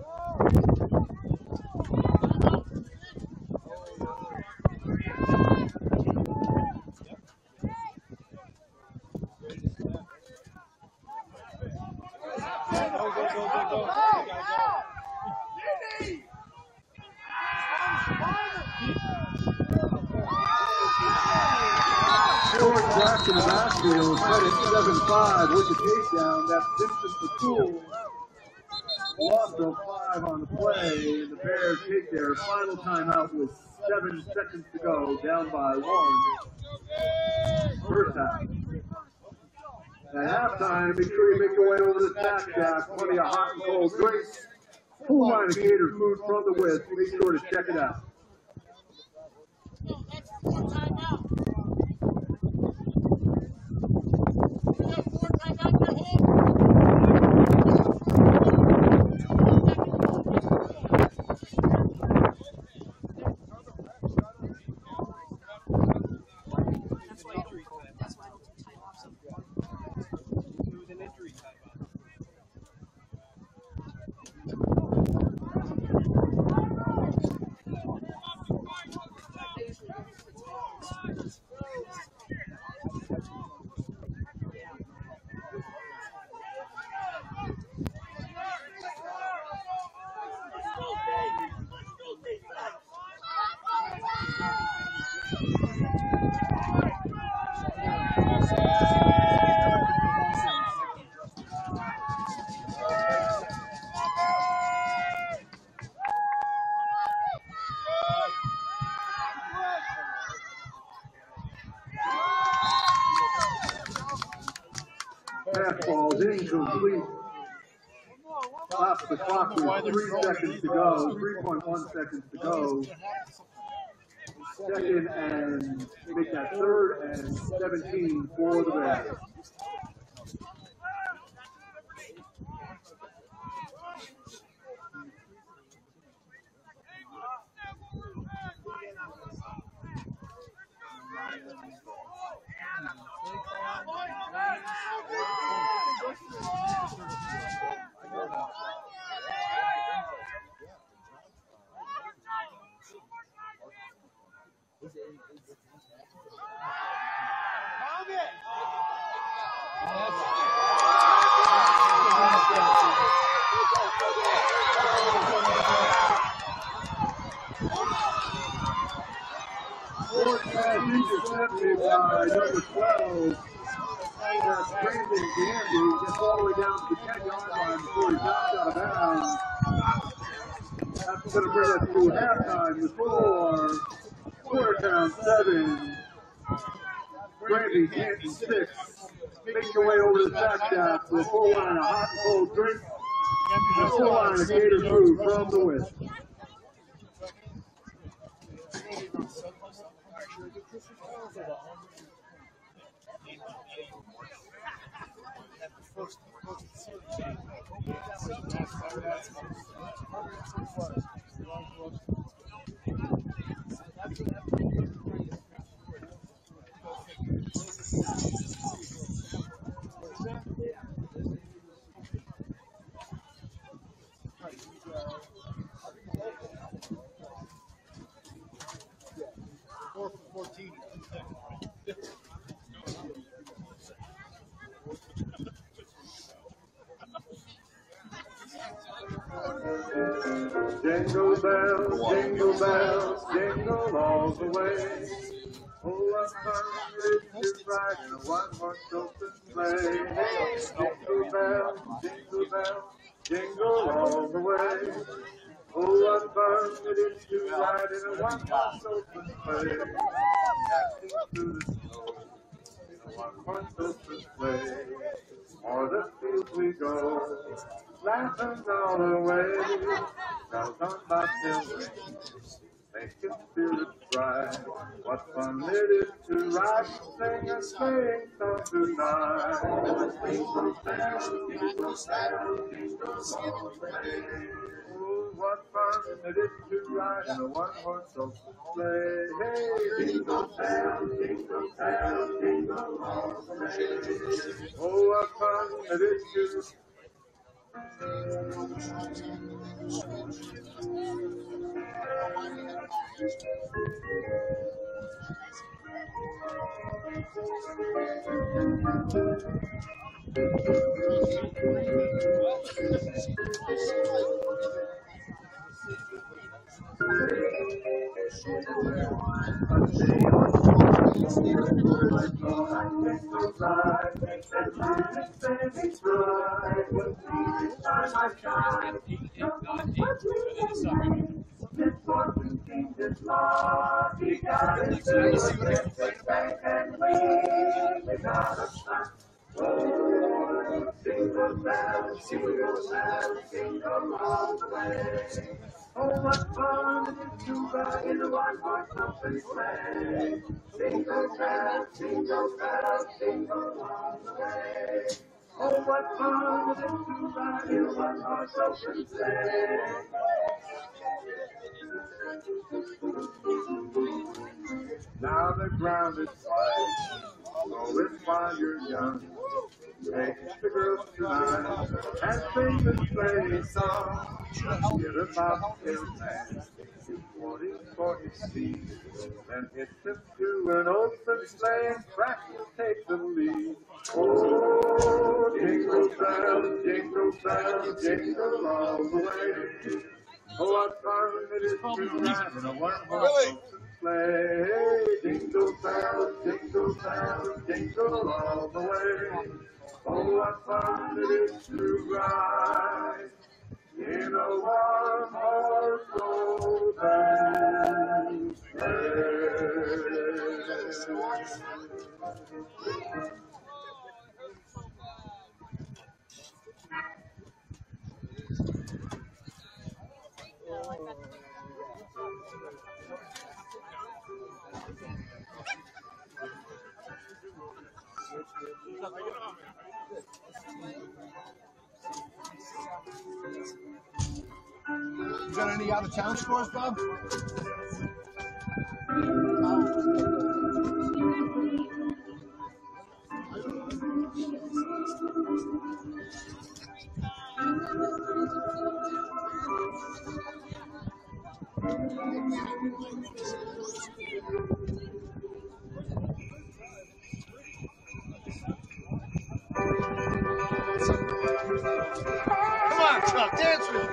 Back to the backfield, credit seven five with the takedown. That's Vincent McCool. Loss of five on the play, and the Bears take their final timeout with seven seconds to go, down by one. First half. At halftime, make sure you make your way over to the snack shack. Plenty of hot and cold drinks. Full line of catered food from the West. Make sure to check it out. Fastball is incomplete. Stop the clock with three seconds to go, three point one seconds to go. Second and make that third and seventeen for the Bears. Fourth pass intercepted by number twelve. That's Brandon Granby, gets all the way down to the ten-yard line before he drops out of bounds. That's going to bring us to halftime. The score, Watertown seven, Granby ten six. Make your way over to the sack shack for a full line of hot and cold drinks and a full line of catered food from the West. Jingle bells, jingle bells, jingle all the way. Oh, what fun it is to ride in a one-horse open sleigh. Hey, jingle bells, jingle bells, jingle all the way. Oh, what fun it is to ride in a one-horse open sleigh. Dashing through the snow in a one-horse open sleigh. O'er the fields we go, laughing all the way. Bells on bobtail ring, making spirits bright. What fun it is to ride and sing a sleighing song tonight. Jingle bells, jingle bells, jingle all the way. Oh, what fun it is to ride in a one-horse open sleigh. Hey, jingle bells, jingle bells, jingle all the way. Oh, what fun it is to Jingle bells, jingle bells, jingle all the way. Oh, what fun it is to ride in a one-horse open sleigh. Jingle bells, jingle bells, jingle all the way. Oh, what fun it is to ride in a one-horse open sleigh. Now the ground is quiet, so it's while you're young. Take the girls tonight and sing the sleigh song. Get about your man, forty, forty feet. Then hitch him to an open sleigh and practice take the lead. Oh, jingle bells, jingle bells, jingle all the way. Oh, what fun it is to ride in a one-horse open sleigh. Jingle bells, jingle bells, jingle all the way. Oh, what fun it is to ride in a one-horse open sleigh. You got any out of town scores, Bob? Come on, Chuck, dance with me.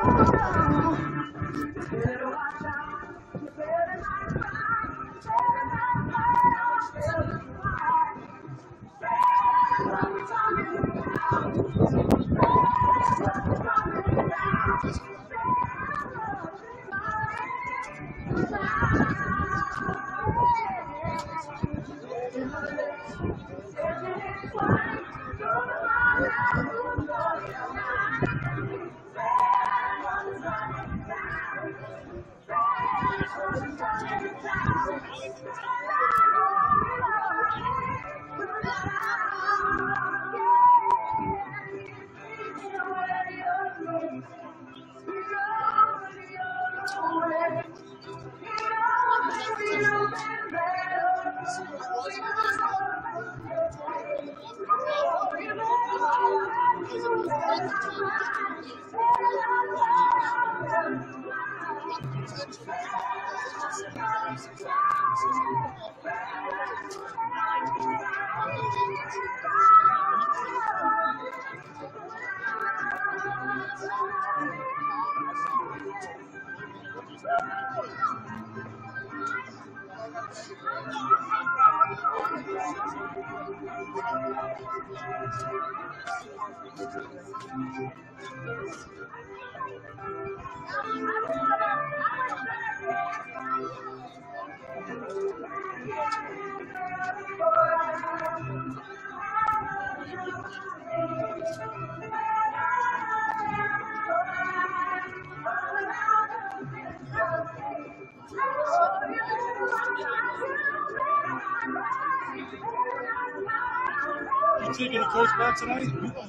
You taking a coach back tonight?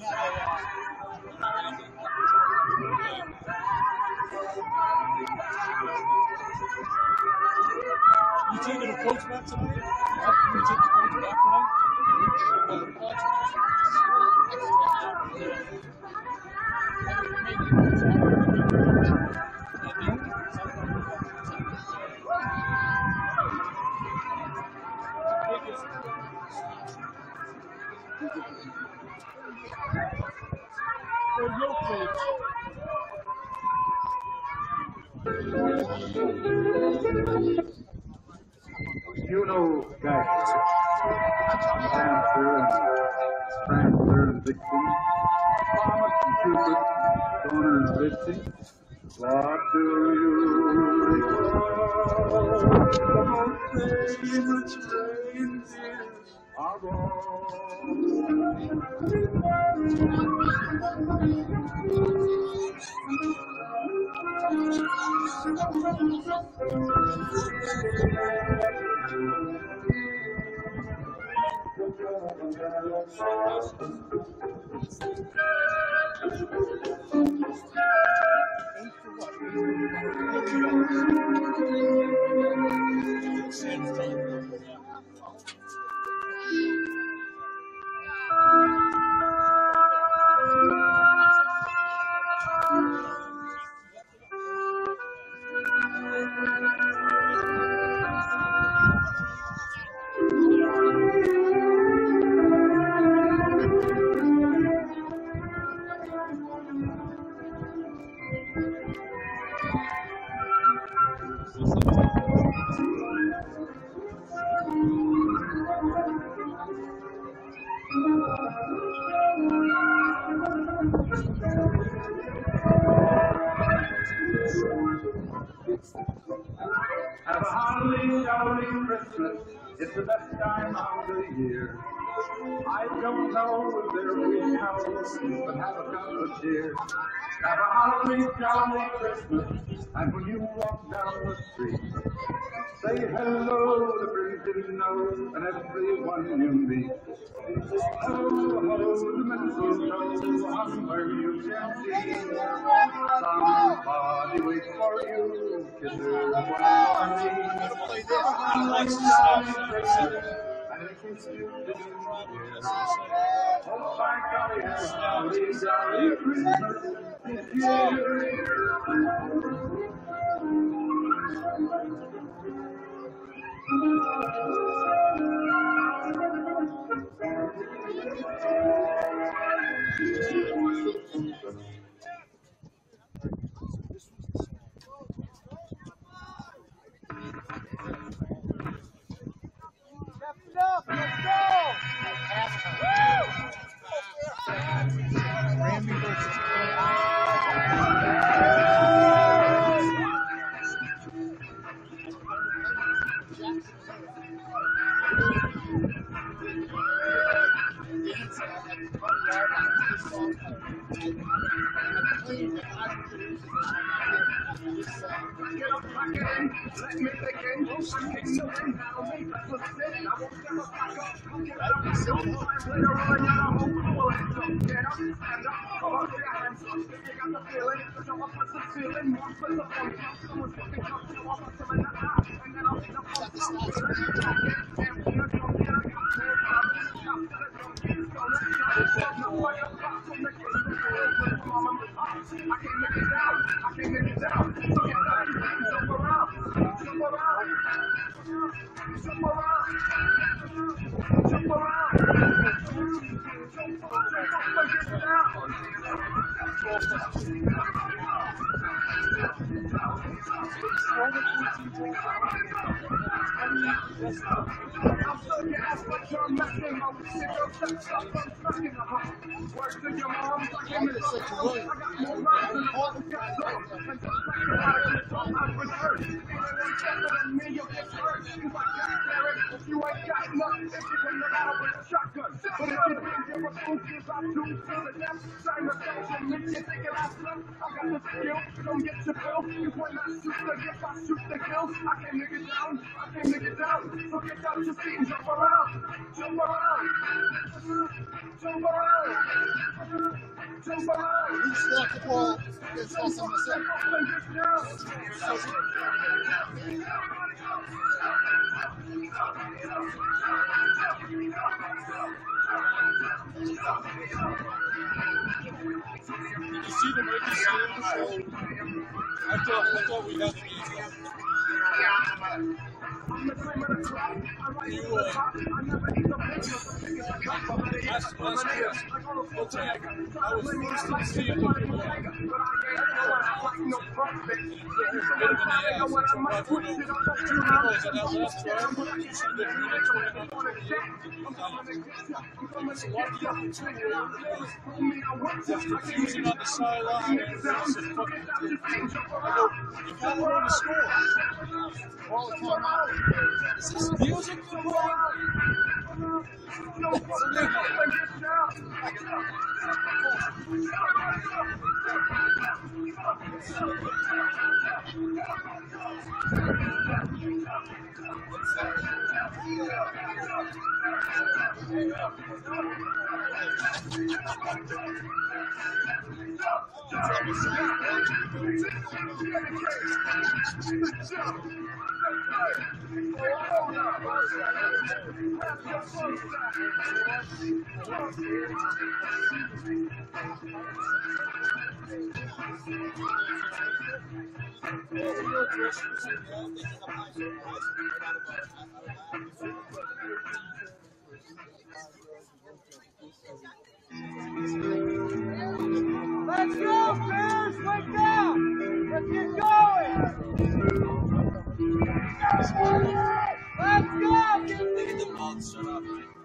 You taking a coach back tonight? You take the coach back tonight? You know, guys, transfer and transfer and Dixie, Cupid, Donner and Dixie. What do you recall? The most famous reindeer I Have a holly jolly Christmas. It's the best time of the year. I don't know if there will be house, but have a cup of cheer. Have a holly jolly Christmas. And when you walk down the street, say hello to friends you know and everyone you meet. Ho, ho, the mistletoe hung where you can see. Somebody waits for you, kisses one on me. And it keeps you this year. Oh my golly, holly jolly Christmas this year. Granby versus There's confusion on the sideline. It's just fucking ridiculous. I go, you can't learn to score. All the time out. Is this music you're playing? Let's go, Bears! Wake up! Let's get going! Let's go! Look at the ball, shut up.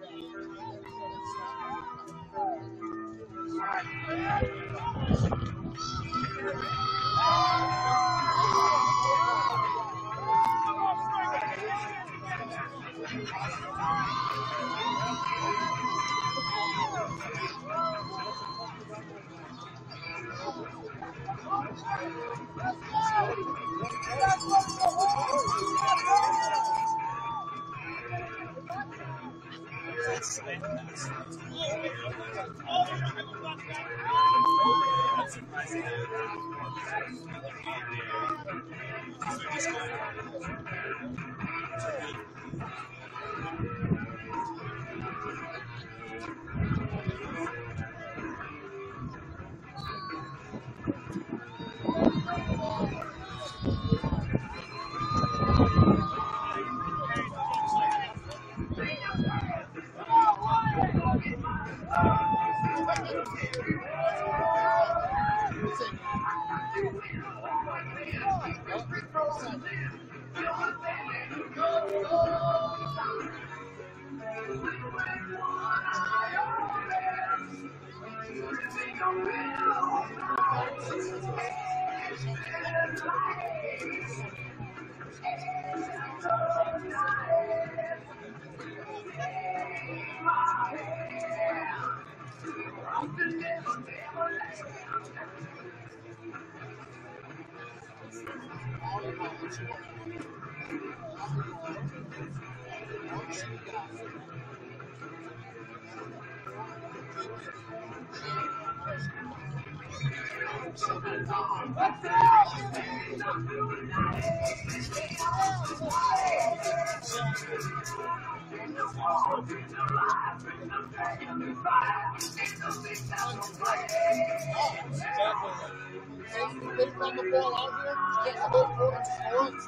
They run the ball out here, get the whole quarter to score it.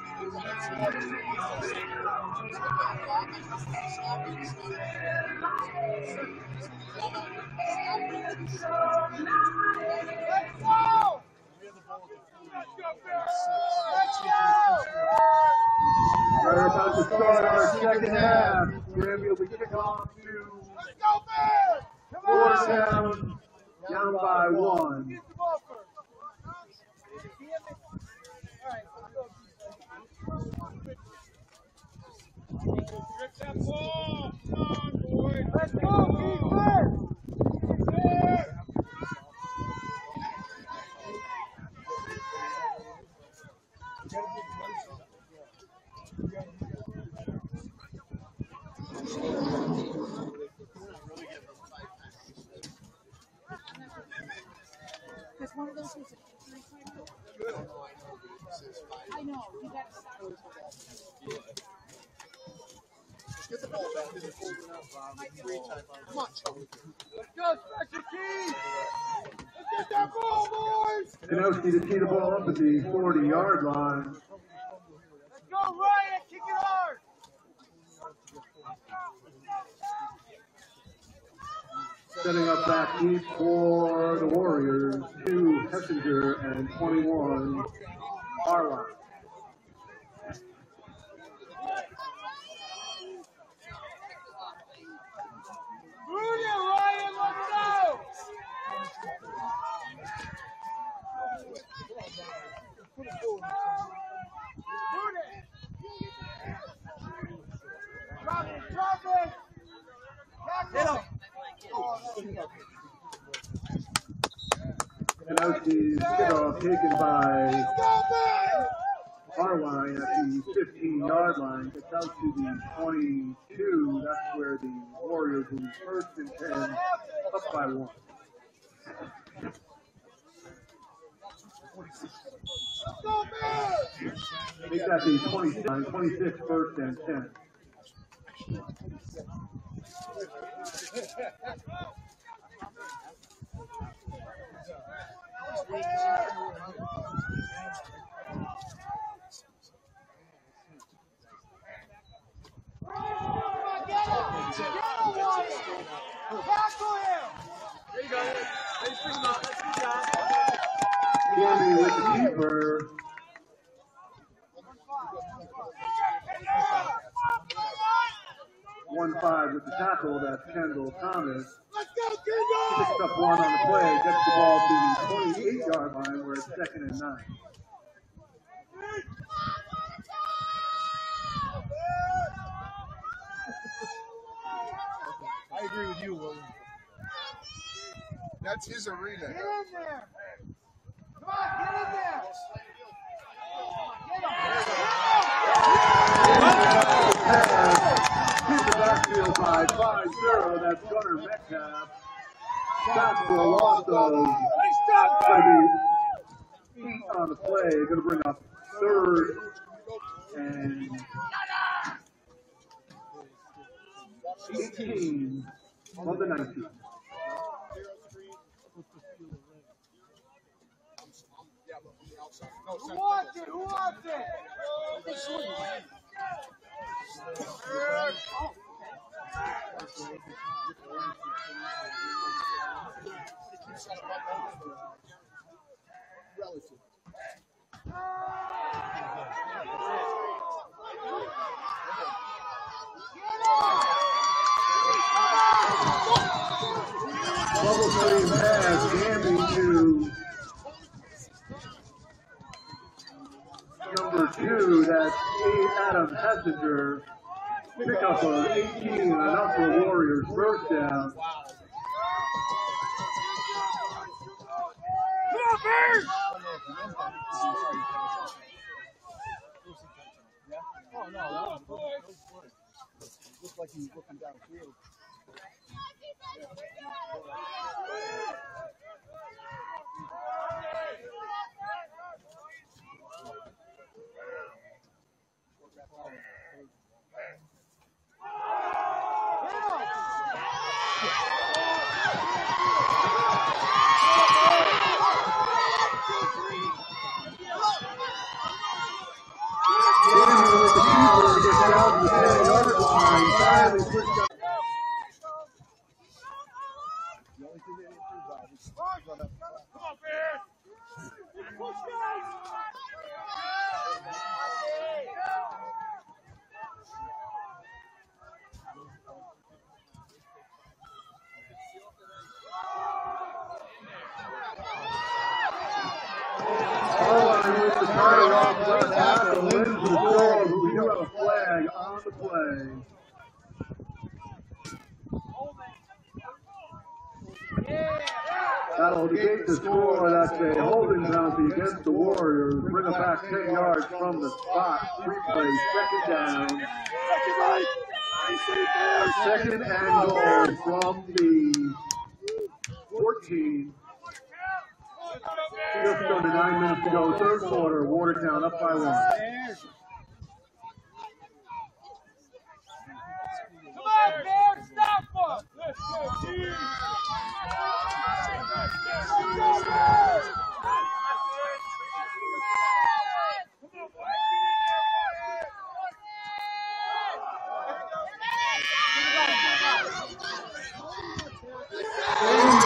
Let's go! Let's go, Bears! Let's go! We're about to start our second half. Granby will be kicking off to Let's go, Bears! Come on! Watertown, down by one. Get the ball first. Grip that ball! Come on, boy! Let's go, defense! Because one of those was I know, you got to stop. Get the ball back. This is holding up, Bob. Three times. Come on, Charlie. Let's go, Special Keys! Let's get that ball, boys! Kanowski to tee the ball up at the forty-yard line. Let's go, Ryan! Kick it hard! Setting up back deep for the Warriors, two Hessinger and twenty-one our line. Penalty kickoff taken by our line at the fifteen-yard line. Gets out to the twenty-two. That's where the Warriors will be first and ten, up by one. Make that the twenty-nine, twenty-six, first and ten. Granby with the keeper. one five with the tackle, that's Kendall Thomas. Picks up one on the play, gets the ball to the twenty-eight-yard line where it's second and nine. I agree with you, William. That's his arena. Get in there! Come on, get in there! Keep the backfield by five zero. That's Gunnar Metcalf. Stop for a loss of going to be eight on the play. Going to bring up third and eighteen on the nineteen. Who wants it? Who wants it? Relative. Bubble team has Granby to number two, that's Adam Hessinger. Pick up of eighteen and enough for Warriors first down. Oh, no, that looks like he's looking downfield. That'll negate the score. That's a holding penalty against the Warriors. Bring it back ten yards from the spot. Replay, second down. Second and goal from the fourteen. Just under nine minutes to go. Third quarter, Watertown up by one. Come on, man, stop us! Let's go, team!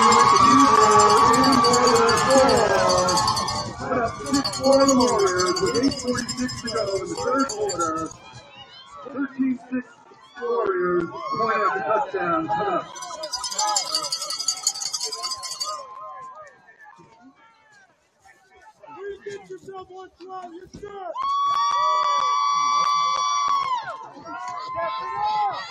For the Warriors with eight forty-six to go in the third quarter. thirteen six Warriors, point after touchdown coming up. Get yourself on twelve, you're good. Step it up.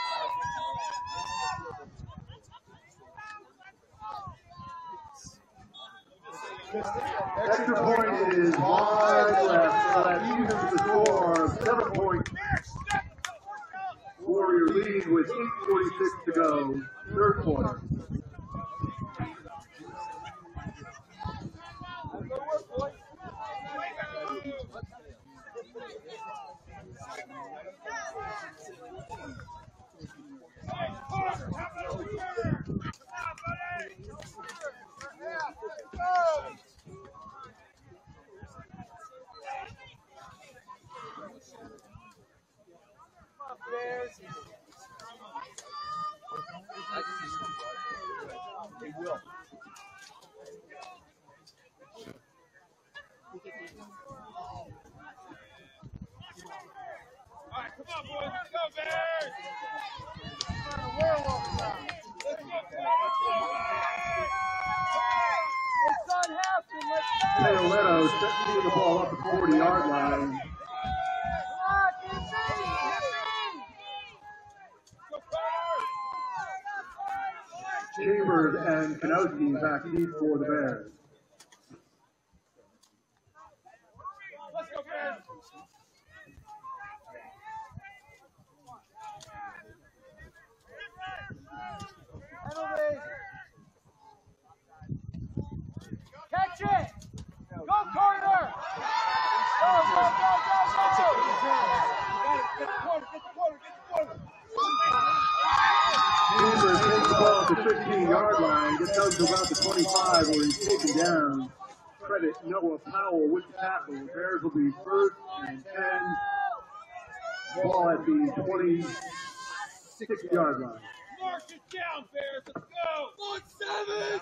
Extra point is wide left, so that evens the score of seven points. Warrior lead with eight forty-six to go, third quarter. They will. All right, come on, boys. Let's go, Bears. Let's go. Taylor Leto setting the ball up the forty-yard line. Chambers and Kanowski back deep for the Bears. Let's go, Bears. Catch it! Go, Carter! Go, go, go, go, go! Get the corner, get the corner, get the corner! Chambers takes the ball at the fifteen-yard line, gets down to about the twenty-five where he's taken down. Credit Noah Powell with the tackle. The Bears will be first and ten. Ball at the twenty-six-yard line. Mark it down, Bears. Let's go. One seven.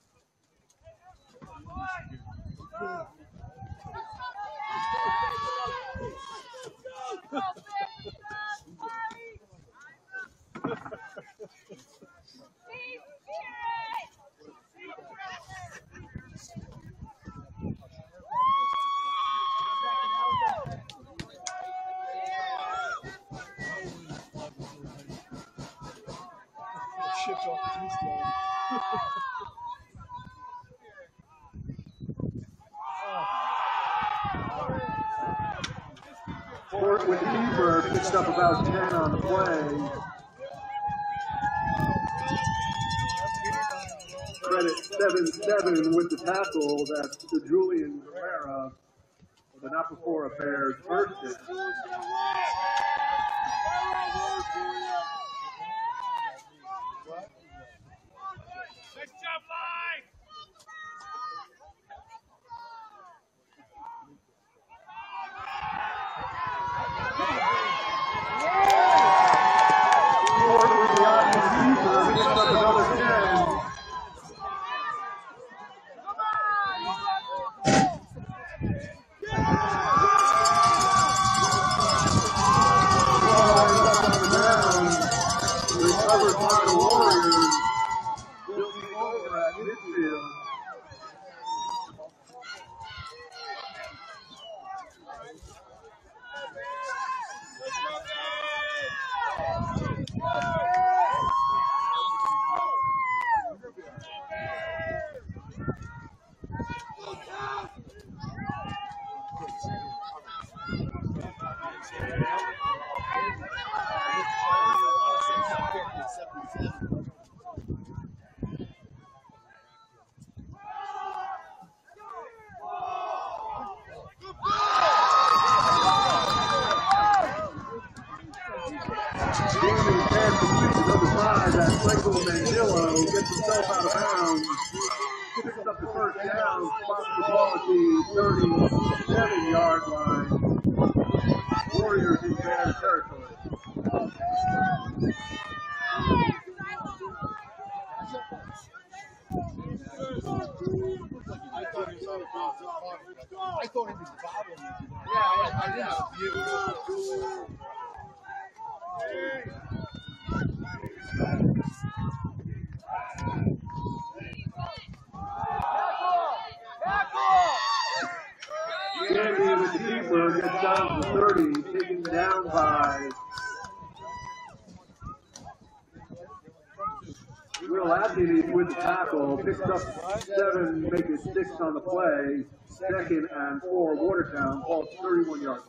Shipped off Tuesday. Fort with Heber picked up about ten on the play. Credit seven seven with the tackle. That's the Julian Guerrera, the not before affairs first down. Nice job, line. Fort with the option Heber picked up another ten. Recovered by the Warriors. Will be over at midfield. Jamie pass completes number five as Michael Mandillo gets himself out of bounds. Picks up the first down, spots the ball at the thirty-seven-yard line. Warriors in Bears territory. I thought he was on I thought he was bobbling. Yeah, I, I did have a view. Granby with the keeper gets down to thirty, taken down by Will Atkins with the tackle, picks up seven, make it six on the play, second and four, Watertown, ball thirty-one yards.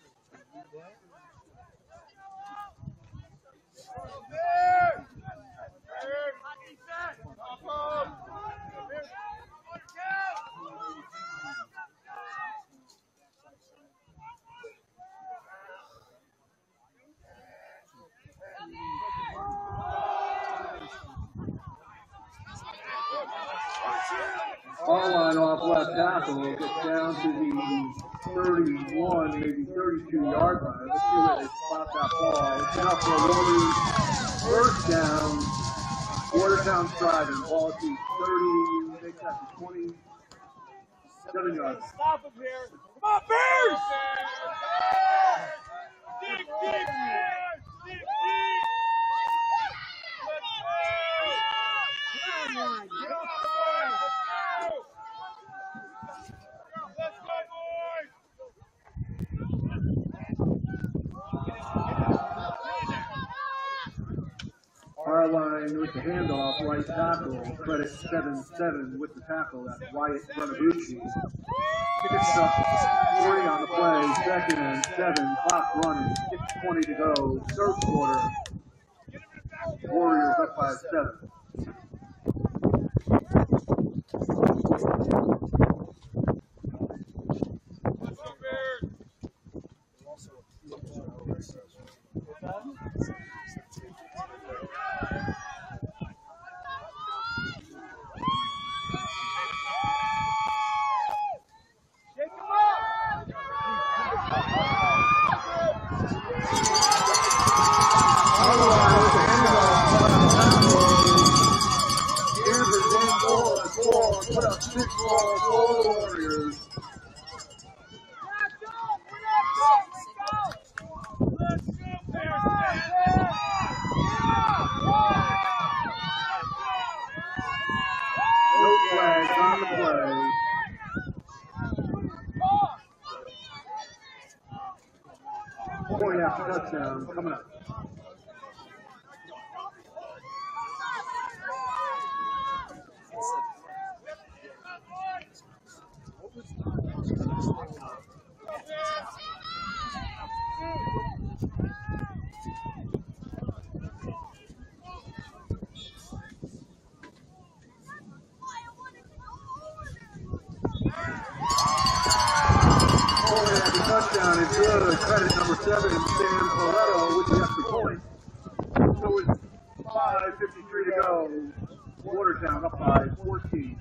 All line off left tackle, gets down to the thirty-one, maybe thirty-two yard line. Let's see where they spot that ball. It's now for Watertown. First down. Watertown's driving. Ball to thirty, makes that to twenty-seven yards. Stop him here. Come on, Bears! Deep, deep, deep, deep, deep. Let's go! Come on, get off the field. Let's go, boys! Our line with the handoff, right tackle, credit seven seven with the tackle, that's Wyatt Renabucci. Picks up three on the play, second and seven, clock running, six twenty to go, third quarter. Warriors up by seven. Point after touchdown coming up. Touchdown is good. Credit number seven, Sam Coletto with the extra point. So with five fifty-three to go, Watertown up by fourteen.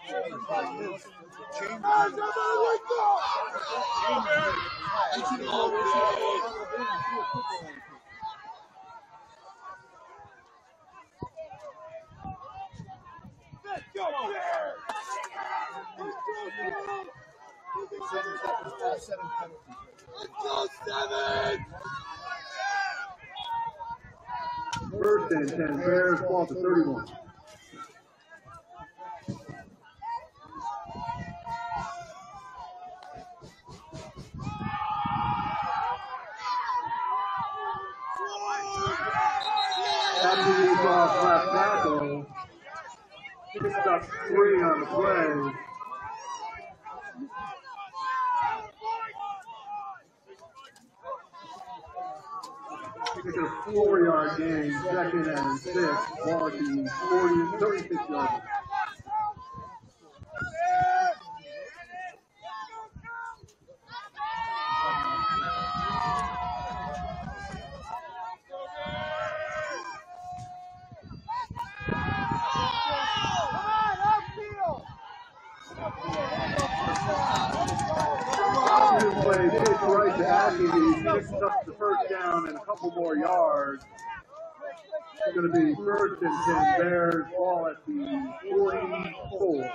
First and ten, Bears, ball to thirty-one. After the off left tackle, picked up three on the play. It's a four-yard gain, second and six, Varsity forty, thirty-six yards. Play pitch right to Ackie. He picks up the first down and a couple more yards. It's going to be first and ten, Bears, ball at the forty-four.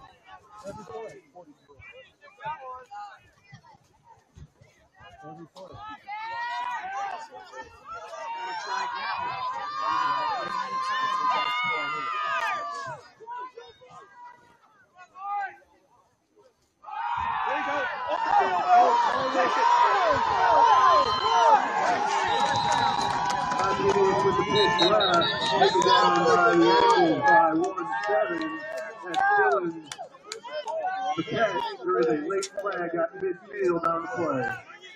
With the pitch left, taken down by the Eagles by one seven, and killing the catch. There is a late flag at midfield on the play.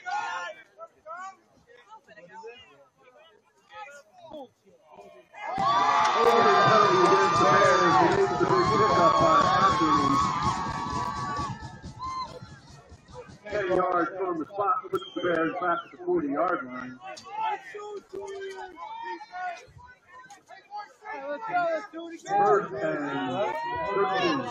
Holding penalty against the Bears, and it's a big pickup by Atkins. ten yards from the spot, puts the Bears back at the forty-yard line. Let's go, let's do it again. First and thirteen.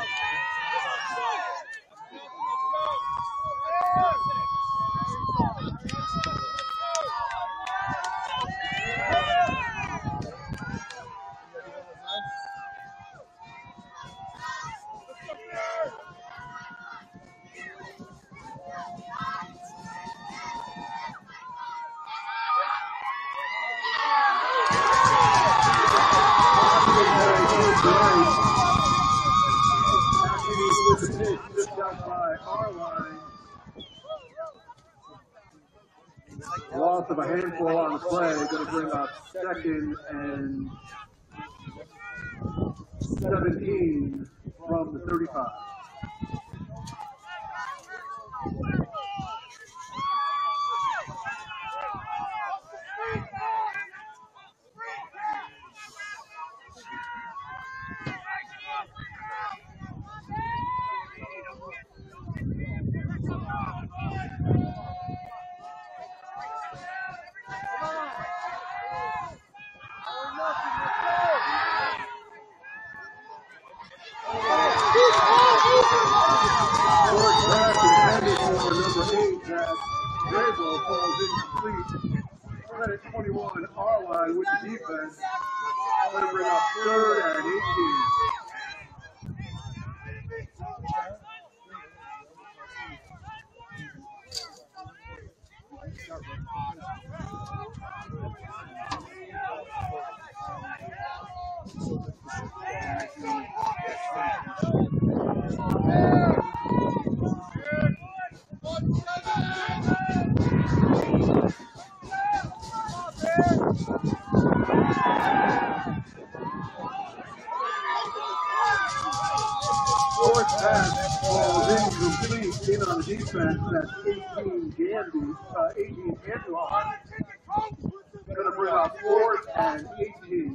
With the pitch, tipped out by our line. Loss of a handful on the play, going to bring up second and seventeen from the thirty-five. Credit twenty-one, our line with the defense. Going to bring up third and eighteen. Fourth pass falls incomplete. In on the defense, that's eighteen Granby, uh, eighteen Angela. Going to bring up fourth and eighteen.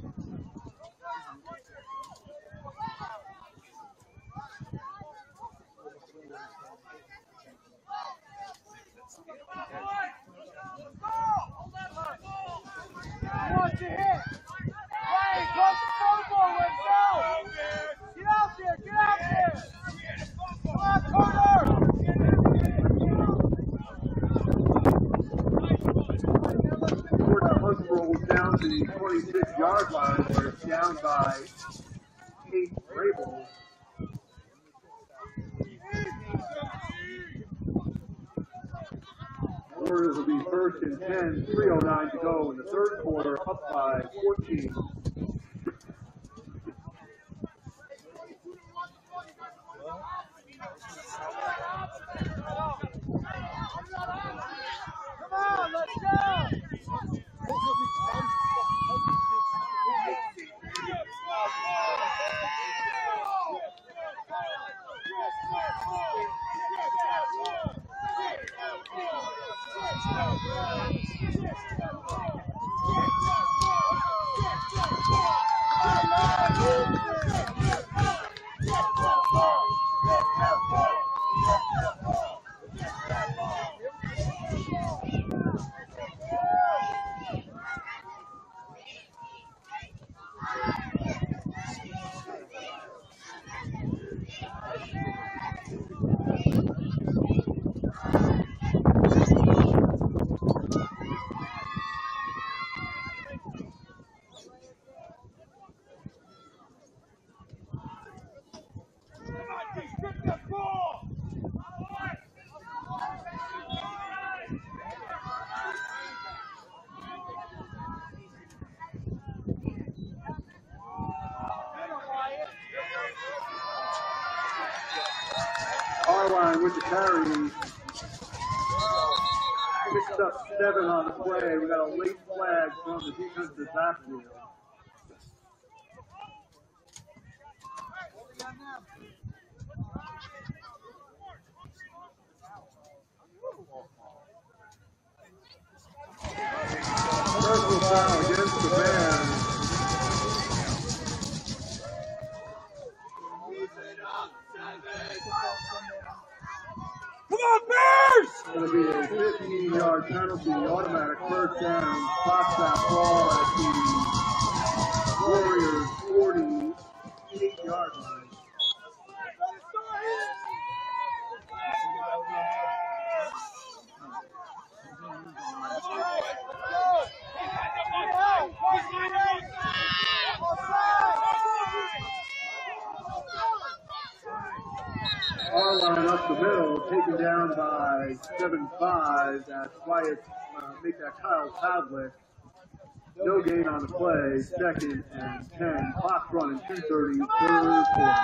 Watch your hit. Hey, go for the phone ball, let's go. Get out there, get out there. Warriors will be first and ten, three oh nine to go in the third quarter, up by fourteen. Come on, let's go! Line with the carry. Picked up seven on the play. We got a late flag from the defensive backfield. Personal foul against the Bears. Come on, Bears! It's going to be a fifteen yard penalty, automatic first down, clock stop ball at the Warriors forty-eight yard line. Our line up the middle, taken down by seven five. That's Wyatt, uh, make that Kyle Pavlik. No gain on the play, second and ten. Clock running, two thirty, third quarter.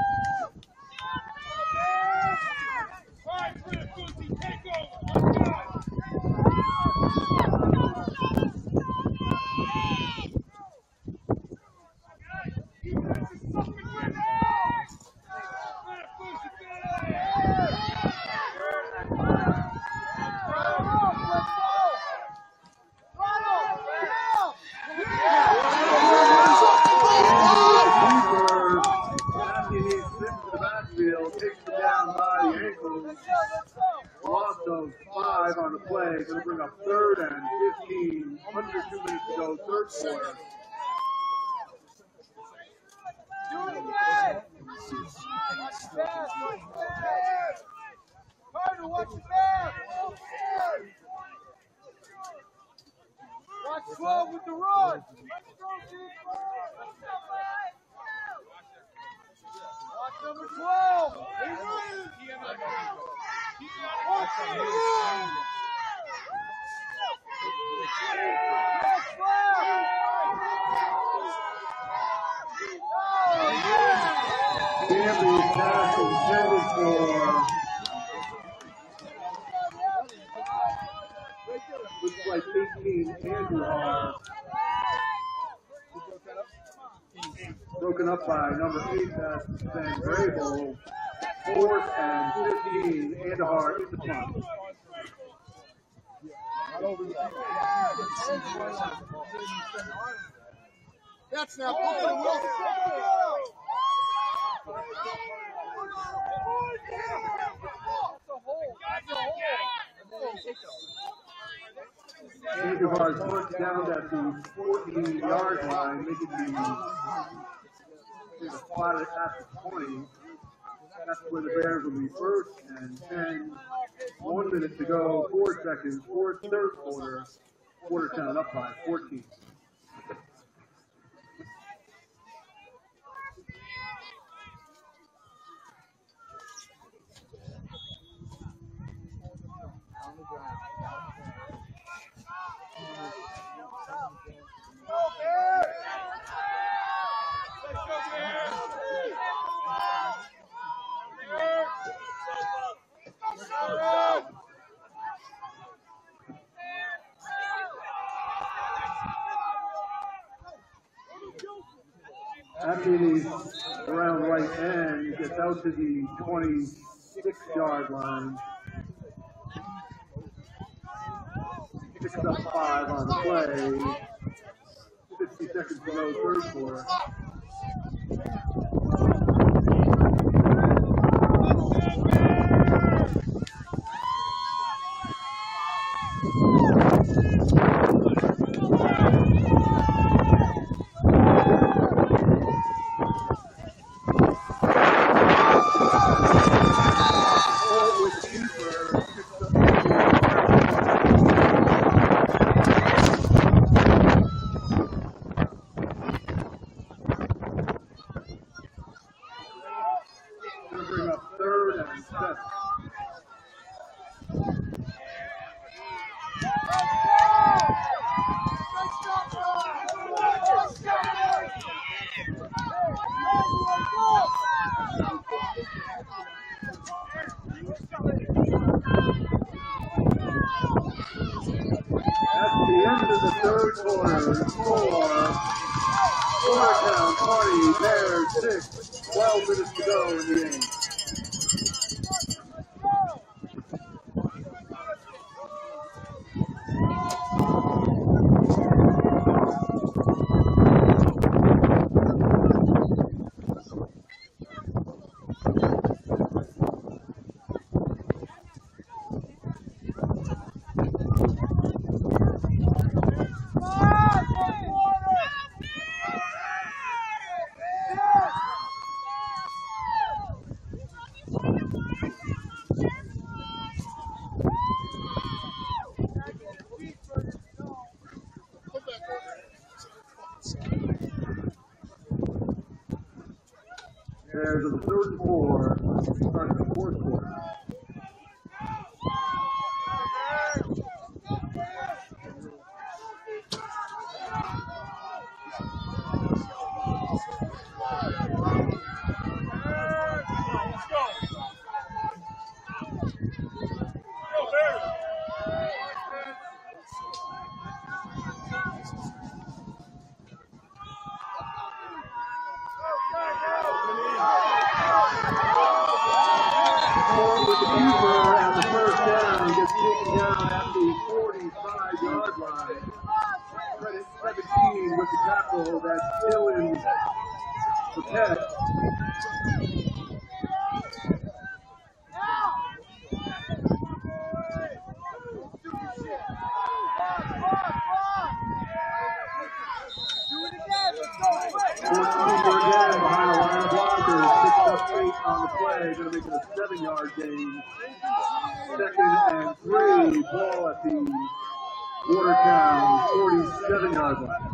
Going to bring up third and fifteen, under two minutes to go, third quarter. Do it again! Watch your back! Watch your back! Carter, watch your back! Watch twelve with the run! Watch number twelve! He's running! Watch him! Granby pass intended for looks like eighteen Andrew are broken up by number eight, that's Van Grable. Fourth and fifteen, Andahar in the punt. That's now Buffalo Wilson. Andahar's punt down at the fourteen yard line, making the spot at the twenty. That's where the Bears will be first and ten. One minute to go, four seconds, fourth, third quarter. Watertown up by fourteen. On the ground. Varsity around right end, gets out to the twenty-six yard line. Picks up five on the play. fifty seconds to go, third quarter. Watertown twenty, Bears six, twelve minutes to go in the game. Bears of the third and four, starting the fourth quarter. With the keeper and the first down, gets taken down at the forty-five yard line. Credit seventeen with the tackle that's still in the catch. Keeper again behind a line of blockers, picks up eight on the play, going to make it a seven yard gain. Second and three, ball at the Watertown forty-seven yard line.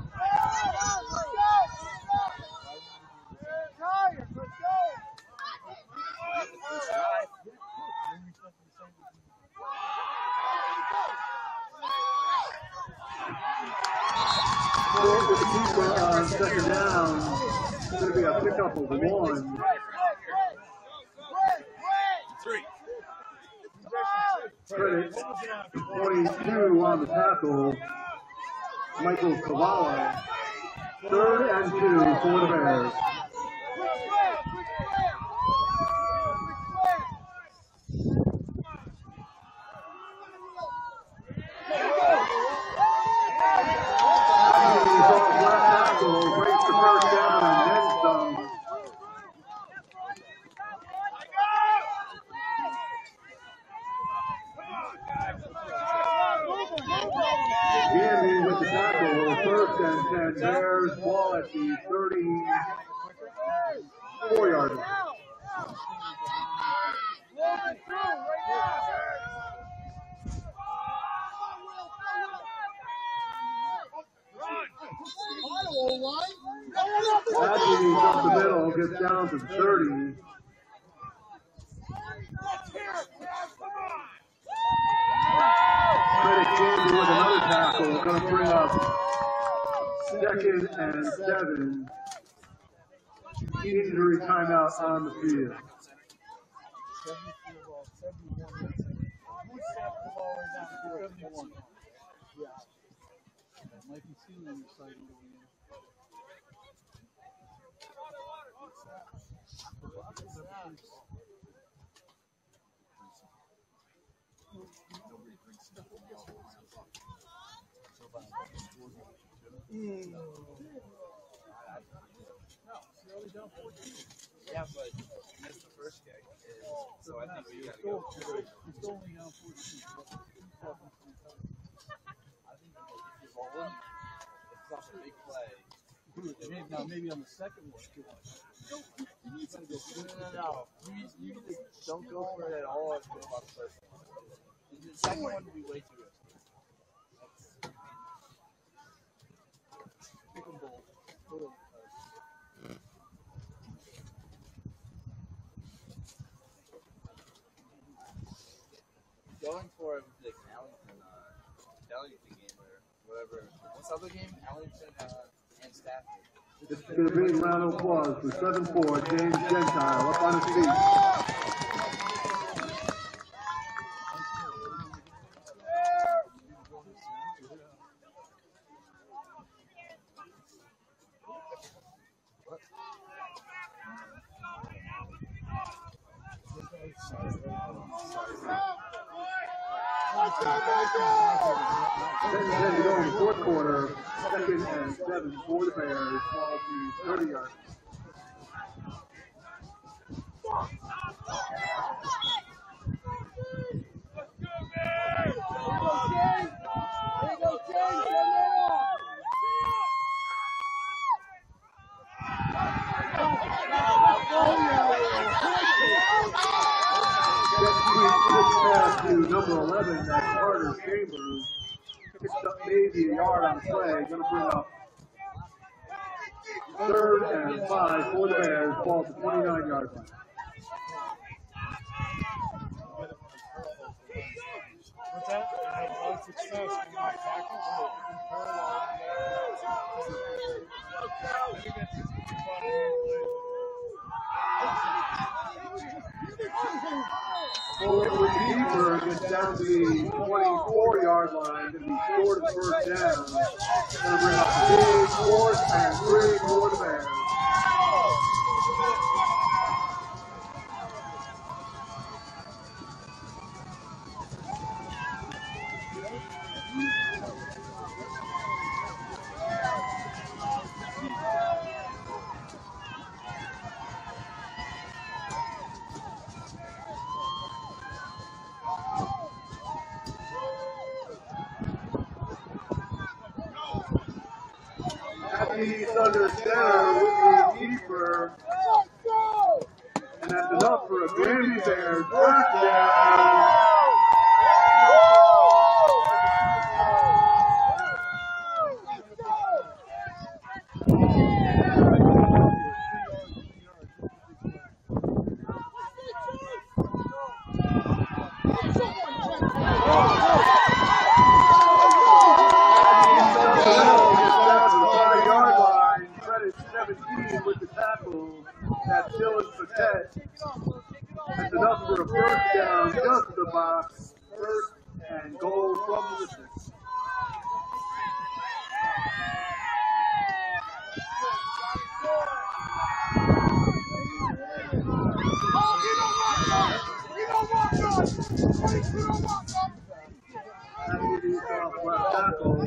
With the keeper on second down, it's going to be a pickup of one. Three. Credit twenty-two on the tackle, Michael Kavala. Third and two for the Bears. Breaks the first down and then some. Granby with the tackle, first and ten. Bears ball at the thirty-four yard line. Varsity up the middle, gets down to the thirty. Credit Granby with another tackle, going to bring up second and seven. Injury timeout on the field. Yeah, but that's the first kick. So I think we got to go. It's only down fourteen. I think if you're rolling, it's not a big play. Maybe, now maybe on the second one too. No, no, no. You, you just don't go for it at all if you go on the first one. The second one would be way too risky. Pick 'em both. Going for it with the Allington, uh, Allington game or whatever. What's the other game? Allington uh, and Stafford. This is going to be a round of applause for seven four, James Gentile, up on his feet. Then then to go in the fourth quarter, second and seven for the Bears, ball to thirty yards. Pass to number eleven, that's Carter Chambers. Picks up maybe a yard on the play. Going to bring up third and five for the Bears. Ball to twenty-nine yard line. What's that? I had a lot of success in my tackles. I think that's just Keeper gets down to the twenty-four yard line, going to be short of first down. Going to bring up a big fourth and three for the Bears. He's under center with the keeper. And that's enough for a Granby Bears first down. That's enough for a first down, just the box, first and goal from the six. Left tackle.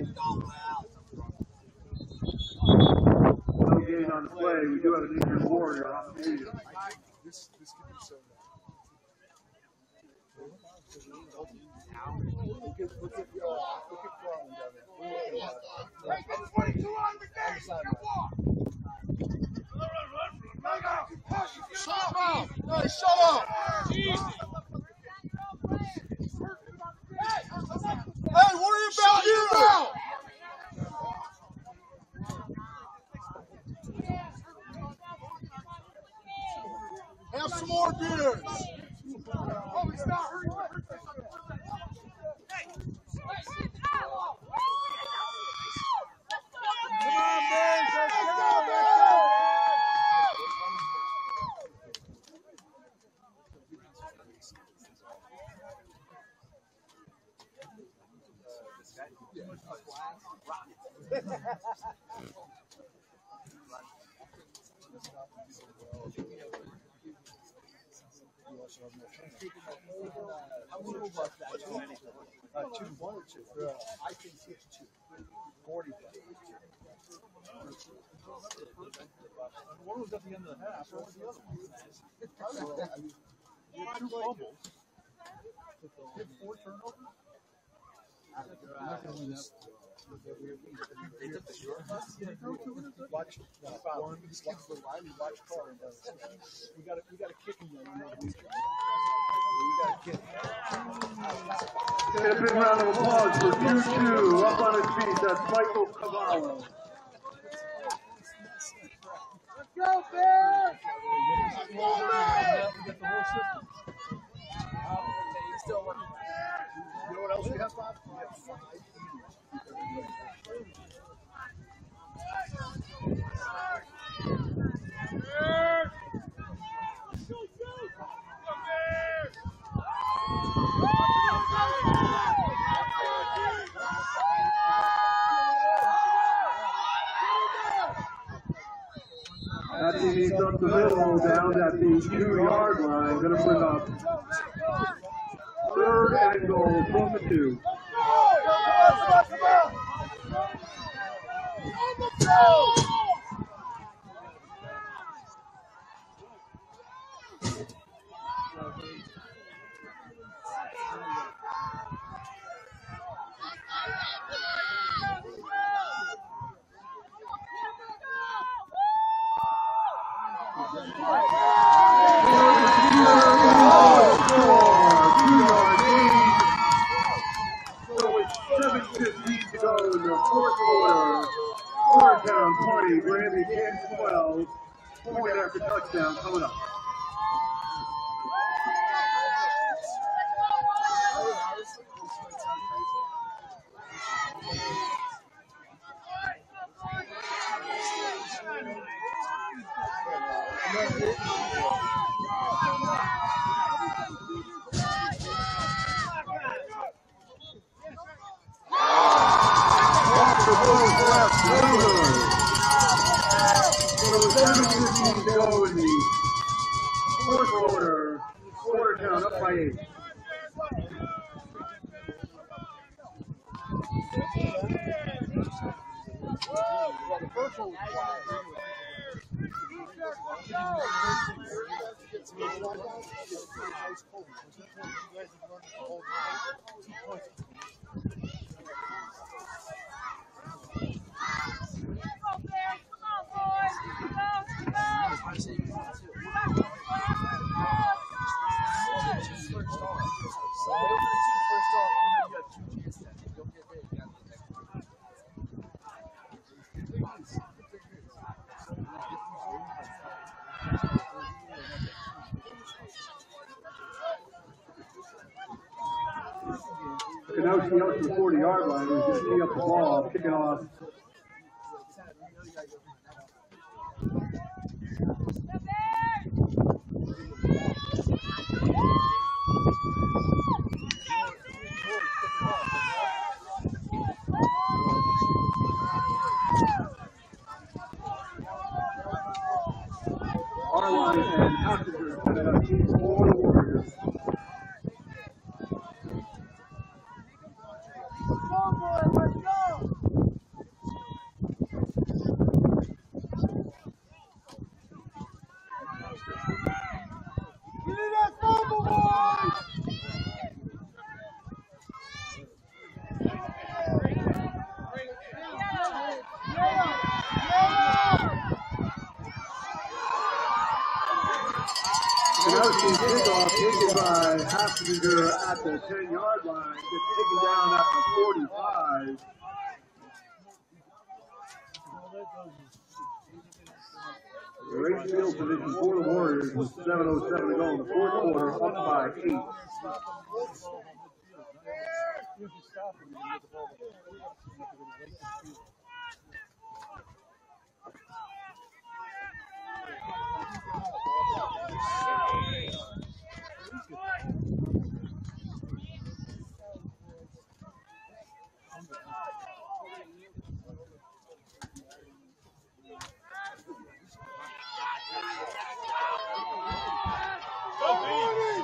No gain on the play. We do have an injured warrior on the field. This this could be so Look at look at uh, look at Carlin down there. Hey, get twenty-two on the game. Shut up! Hey, shut up! Hey, worry about you now! Have some more beers. Oh, he's not hurting. Come on, man. Let's go, man. How many was that? Uh, two, one or two? I think it's two. Forty. One was at the end of the half. What was the other one? You had two fumbles. You had four turnovers. They took the short bus. Watch, uh, one, watch the line, watch car. We got a, we got a kicking one. We got a kick. Get a big round of applause for two two. Up on his feet, that's Michael Cavallo. Let's go, Bears! We got the whole system. You know what else we have, Bob? We have five. That team needs up the middle, down at the two-yard line. Going to bring up third and goal from the two. seven fifteen to go in the fourth quarter. Watertown twenty, Granby ten twelve. Point after touchdown coming up. seven fifteen to go in the fourth quarter. Watertown up by eight. Well, the first one was Kanowski out to the forty-yard line. He's going to tee up the ball, kick it off. Our line and passengers set up team for the Warriors. Kanowski kickoff taken by Hassinger at the ten-yard line, gets taken down at the forty-five. Great field position for the Warriors with seven oh seven to go in the fourth quarter, up by eight. Go,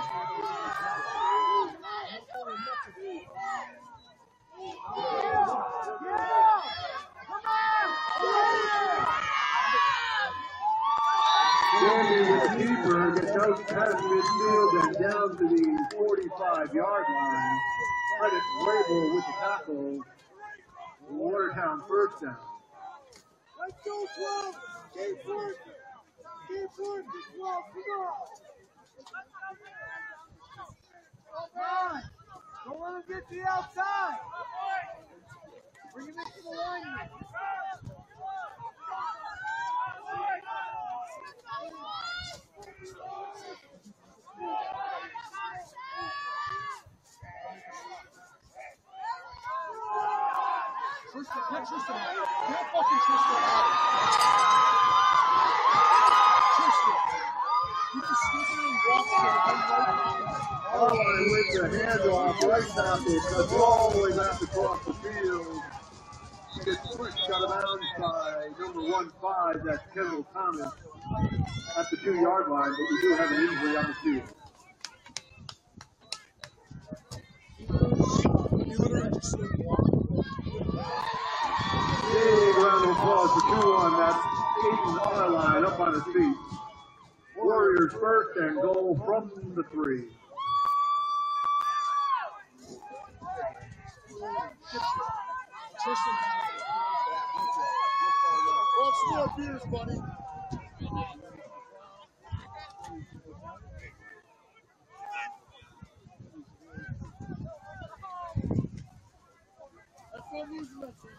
field and down to the forty-five yard line. Credit Rabel with the tackle. Watertown first down. Let's go, twelve. Keep working. Keep working, twelve. Come on. Come on. Don't let him get to the outside. Bring him into the line. Tristan, not Tristan. Not fucking Tristan. Tristan. You just sneak in and walk to the Carline with the handoff, right tackle, cuts all the way back across the field. Gets pushed out of bounds by number one five, that's Kendall Thomas, at the two yard line, but we do have an injury on the field. You literally just sneak and walk. Big round of applause for two one, that's Aiden Carline up on his feet. Warriors first and goal from the three. Tristan. Watch more beers, buddy. That's no news, nothing.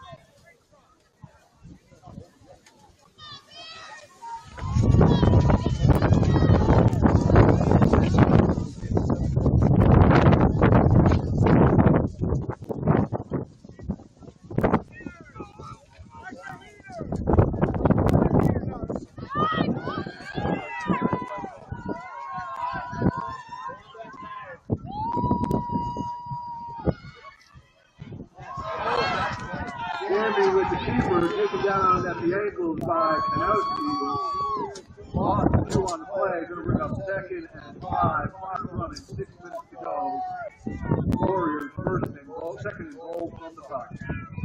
Granby with the keeper, taken down at the ankles by Kanowski. Lost two on the play, going to bring up second and five. Clock running, six minutes to go. Warriors first and goal, second and goal from the five.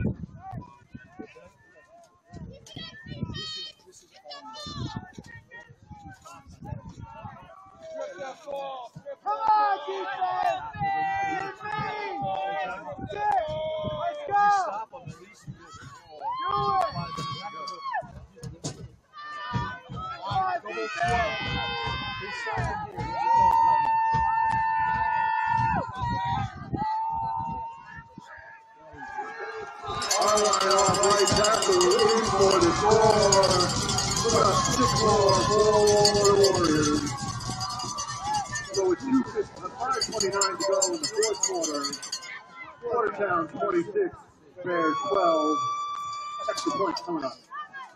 Come on, defense! Get me! Let's go! Stop him at least. Do it! Come on, defense! Carline off right tackle, in for the score. Put up six more for the Warriors. So with two five twenty-nine to go in the fourth quarter. Watertown twenty-six, Bears twelve. Extra points coming up.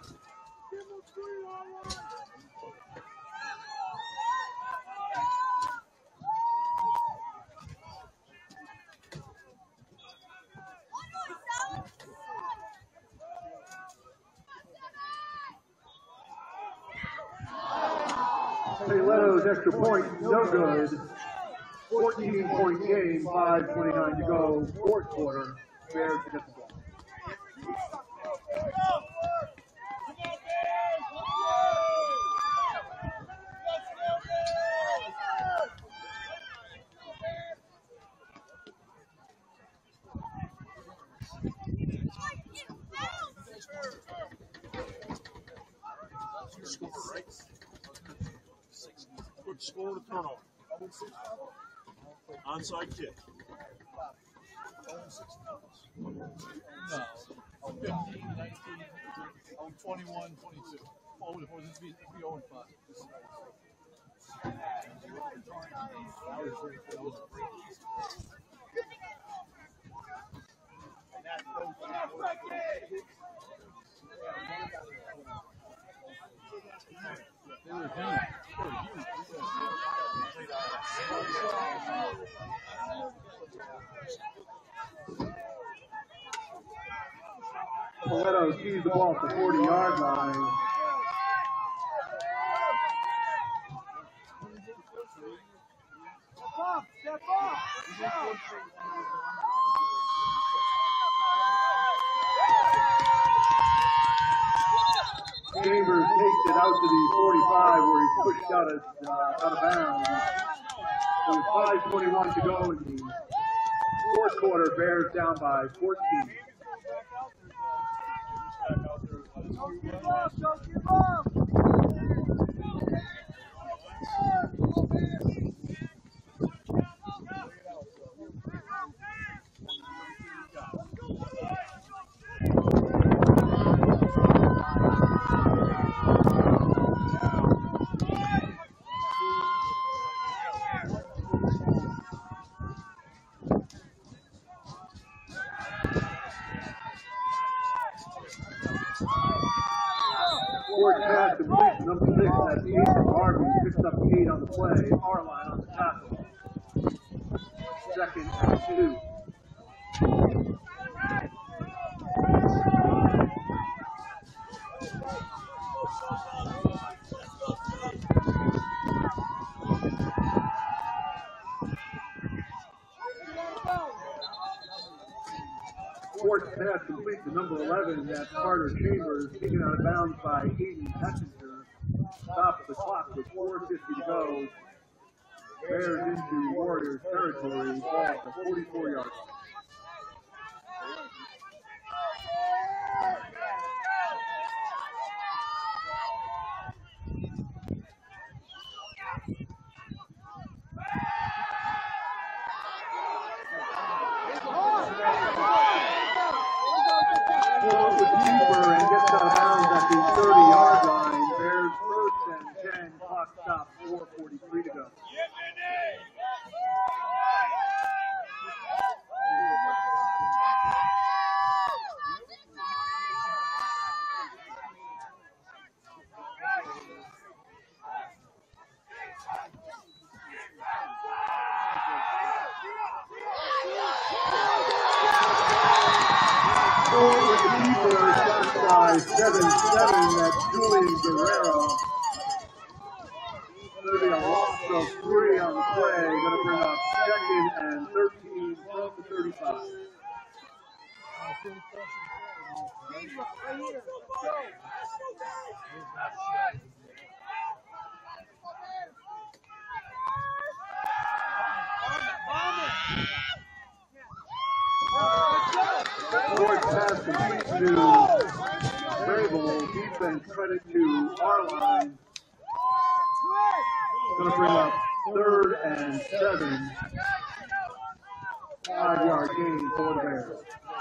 Leto's extra point, no good. fourteen point game, five twenty-nine to go, fourth quarter. Bears to get the ball. Score, right? Quick score to turnover. Onside kick. No. I'm fifteen, nineteen, I'm twenty-one, twenty-two. Oh, it was it'd be oh and five. That was great. That was great. They were huge. They were huge. Leto sees the ball at the forty yard line. Step up! Step up! Step up! Chambers takes it out to the forty-five where he's pushed out of, uh, out of bounds. So with five twenty-one to go in the fourth quarter, Bears down by fourteen. Don't give up, don't give up. Fourth pass complete to number six, that's eight from Harvey, picks up eight on the play, R line on the tackle. Second and two. Fourth pass complete to number eleven, that's Carter Chambers, taken out of bounds by Hayden Messenger. Stop the clock with four fifty to go. Bears into Warriors territory, ball at the forty-four yard line. Ball with Cooper and gets out of bounds at the thirty yard line. Bears first and ten, clock stop, four forty-three to go. With the keeper, shot by seven seven, that's Julian Guerrero. Going to be a loss of three on the play, going to bring up second and thirteen from the thirty-five. Fourth pass complete to Rabel. Defense credit to R-line. Going to bring up third and seven. Five yard gain for the Bears.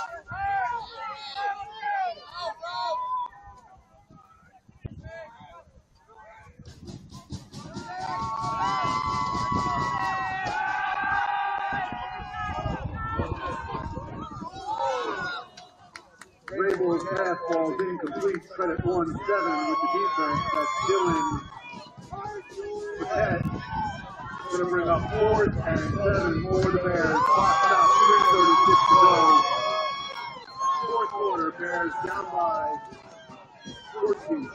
Rabel's pass ball is incomplete. Credit one seven with the defense. That's Dylan Paquette. Going to bring up fourth and seven for the Bears. Clock stop, three thirty-six to go. Fourth quarter, Bears down by fourteen.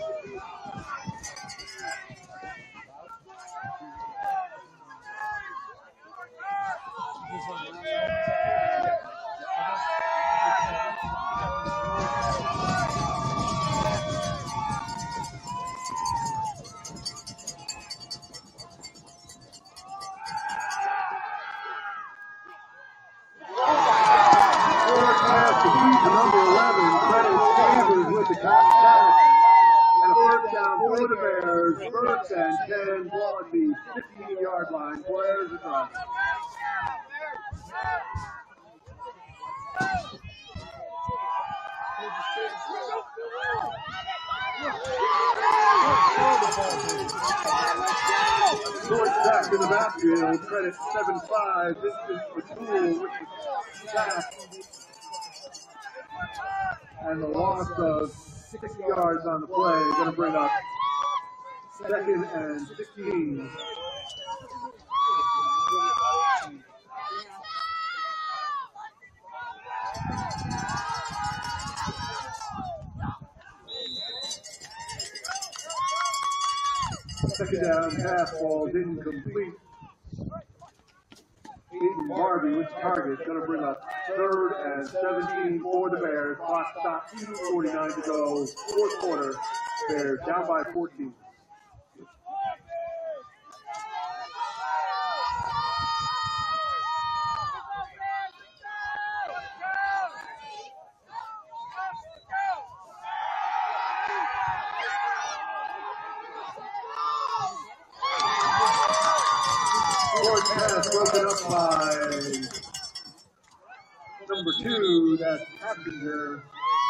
Number eleven, Credit Chambers with the catch and a first down for the Bears. First and ten, ball at the fifteen yard line. Bears across. Short back to the backfield. Credit seven five. This is Patul with the sack. And the loss of six yards on the play is going to bring up second and sixteen. Second down, pass ball is incomplete. Hayden Barbie Granby with the target. Going to bring up third and seventeen for the Bears. Clock stop, two forty-nine to go. Fourth quarter. Bears down by fourteen. Fourth pass broken up by number two, that's Passenger.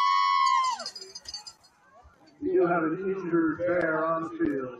You have an injured Bear on the field.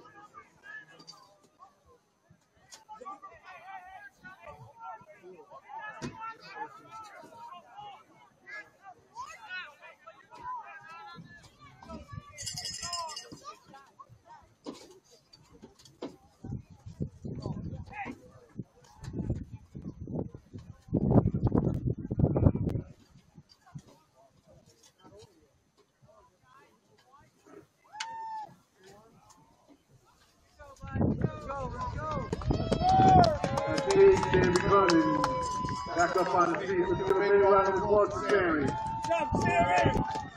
Back up on the feet. Let's give a big round of applause for Sammy. Jump, Sammy!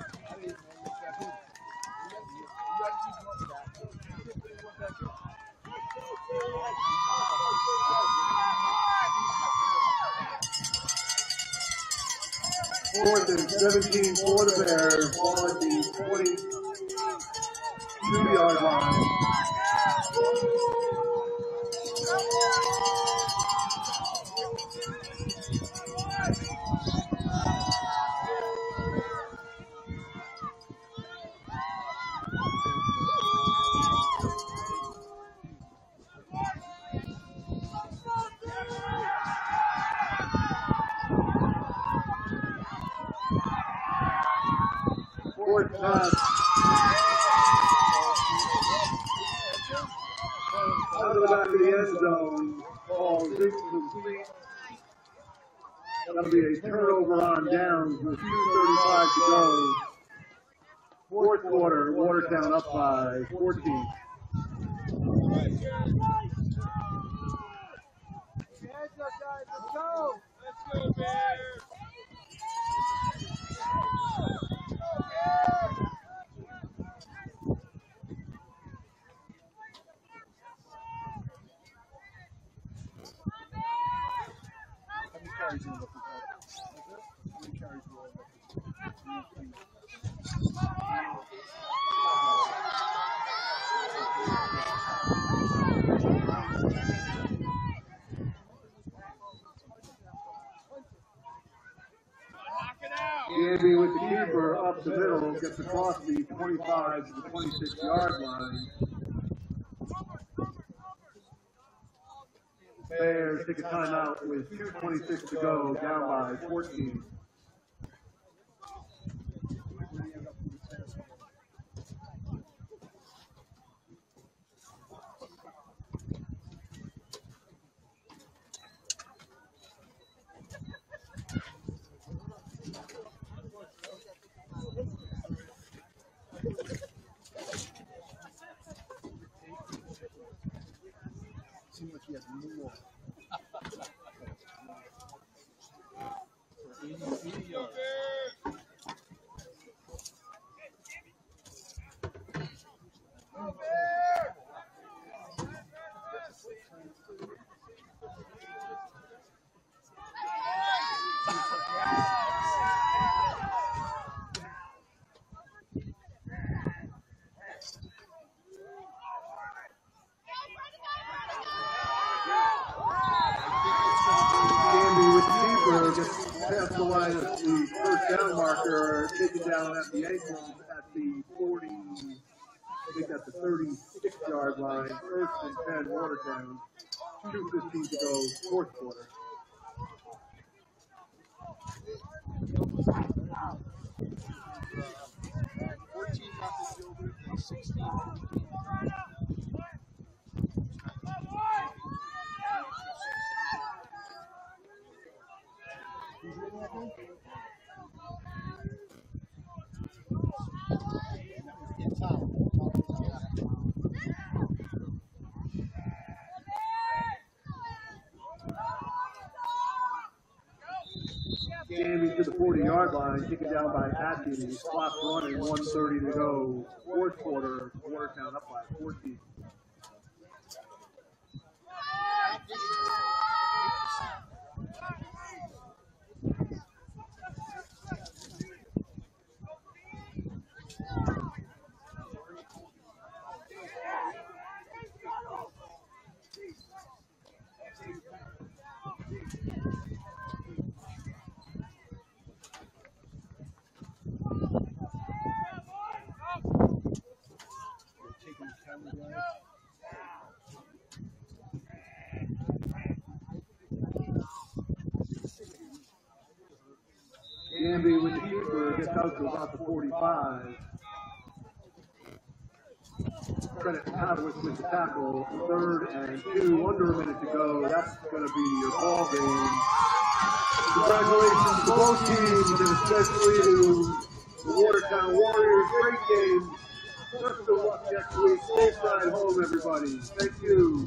Fourth and seventeen for the Bears. Ball at the twenty-two yard line. Fourth pass. Out of the back of the end zone. Ball is incomplete. That'll be a turnover on downs with two thirty-five to go. Fourth quarter, Watertown up by fourteen. Hands up, guys. Let's go. Let's go, Bears. Granby with the keeper up the middle, gets across the twenty-five to the twenty-six yard line. Bears take a timeout with two twenty-six to go, down by fourteen. Seems like he has more. Past the line of the first down marker, taken down at the ankles at the forty, I think at the thirty-six yard line, first and ten, Watertown, two fifteen to go, fourth quarter. fourteen nothing Gilbert and sixteen. Granby to the forty-yard line, kick it down by Atkins. Clock running, one thirty to go. Fourth quarter, Watertown up by fourteen. Granby with the keeper gets out to about the forty-five. Credit Pavlik with the tackle. Third and two, under a minute to go. That's going to be your ball game. Congratulations to both teams, and especially to the Watertown Warriors. Great game. Best of luck next week. Safe ride home, everybody. Thank you.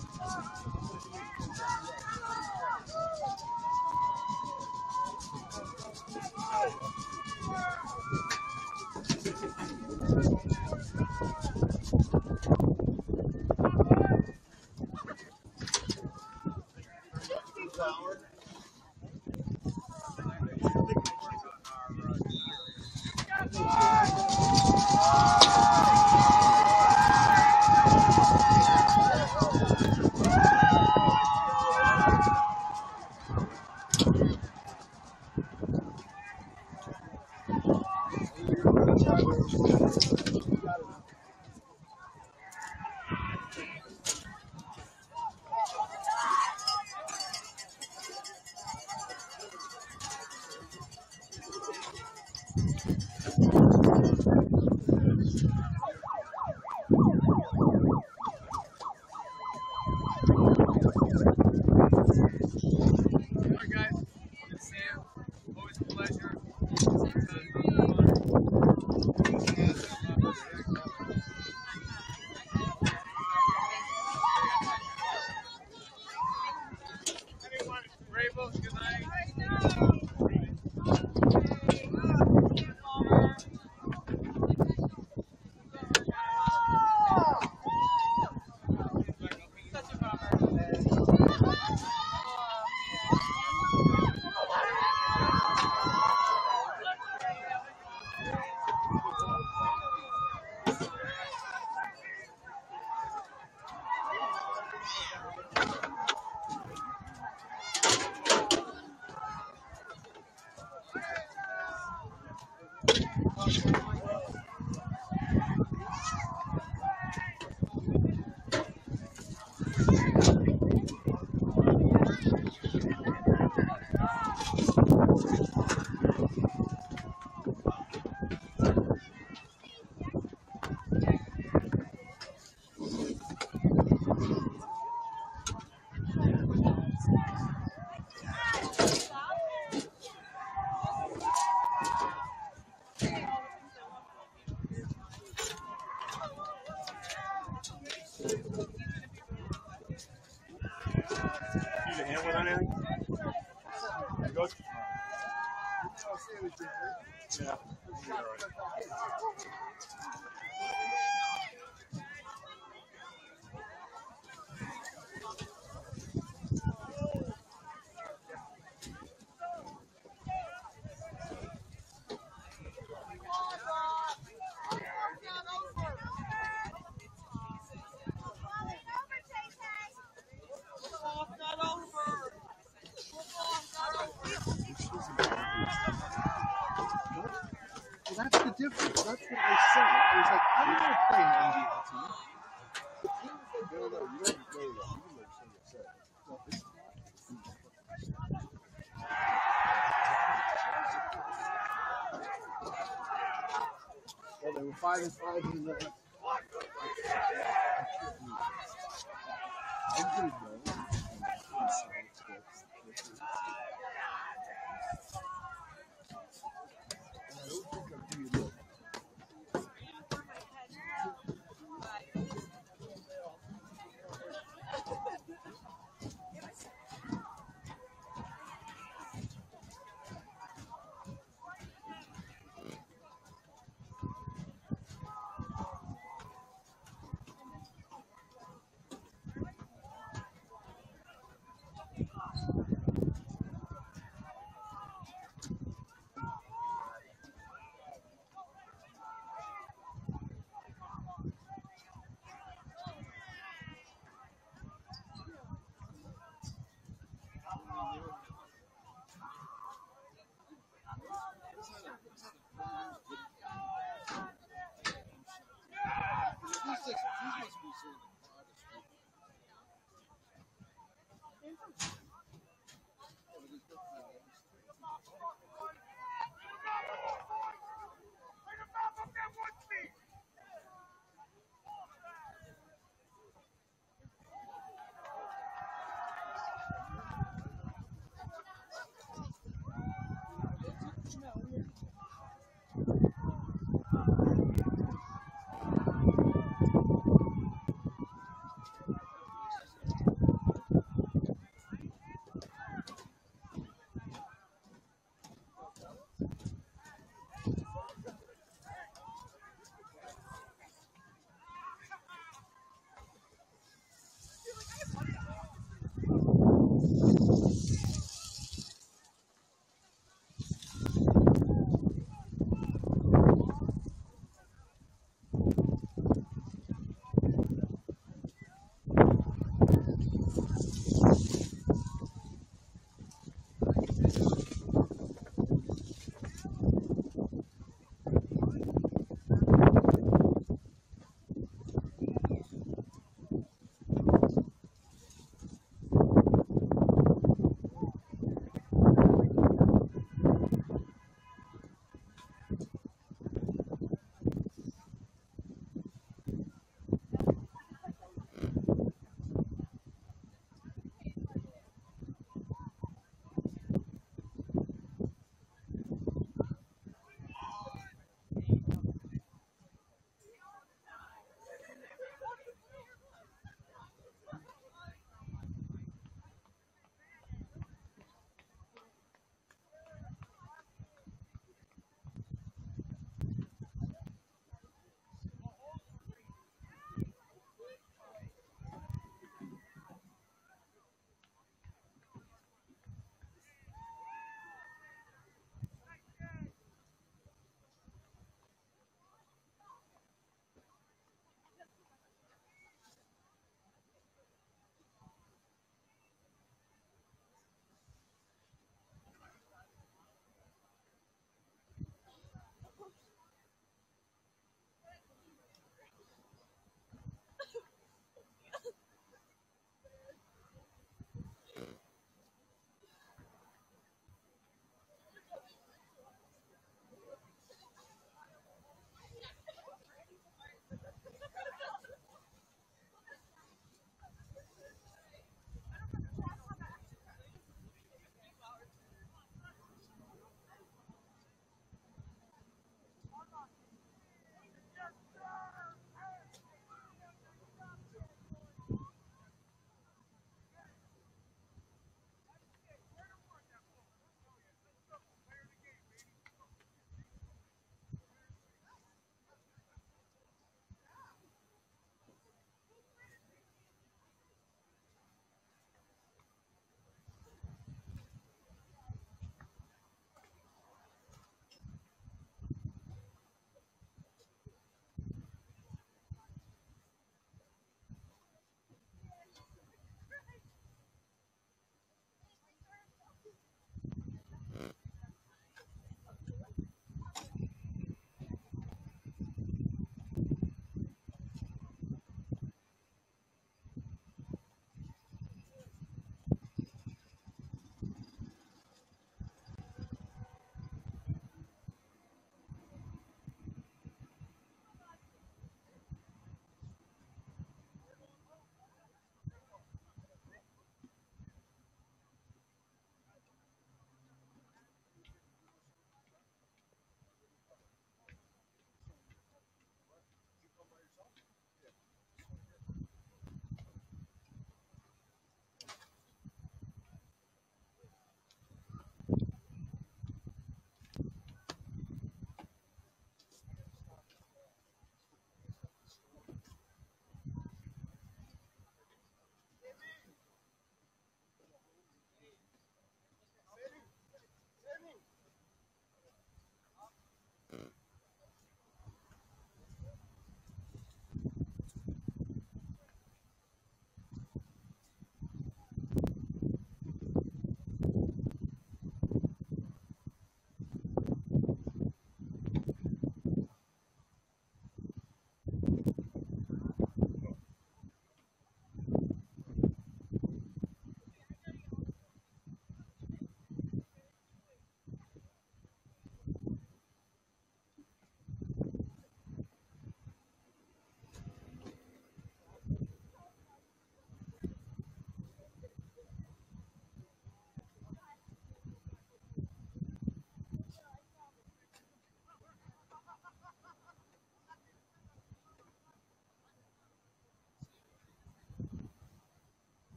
That's the difference. That's what I said. I was like, I'm going to play an N B A team. The teams they go, no, you don't go there. You can let somebody say. No, it's well, they were five and five in the. I'm going to go.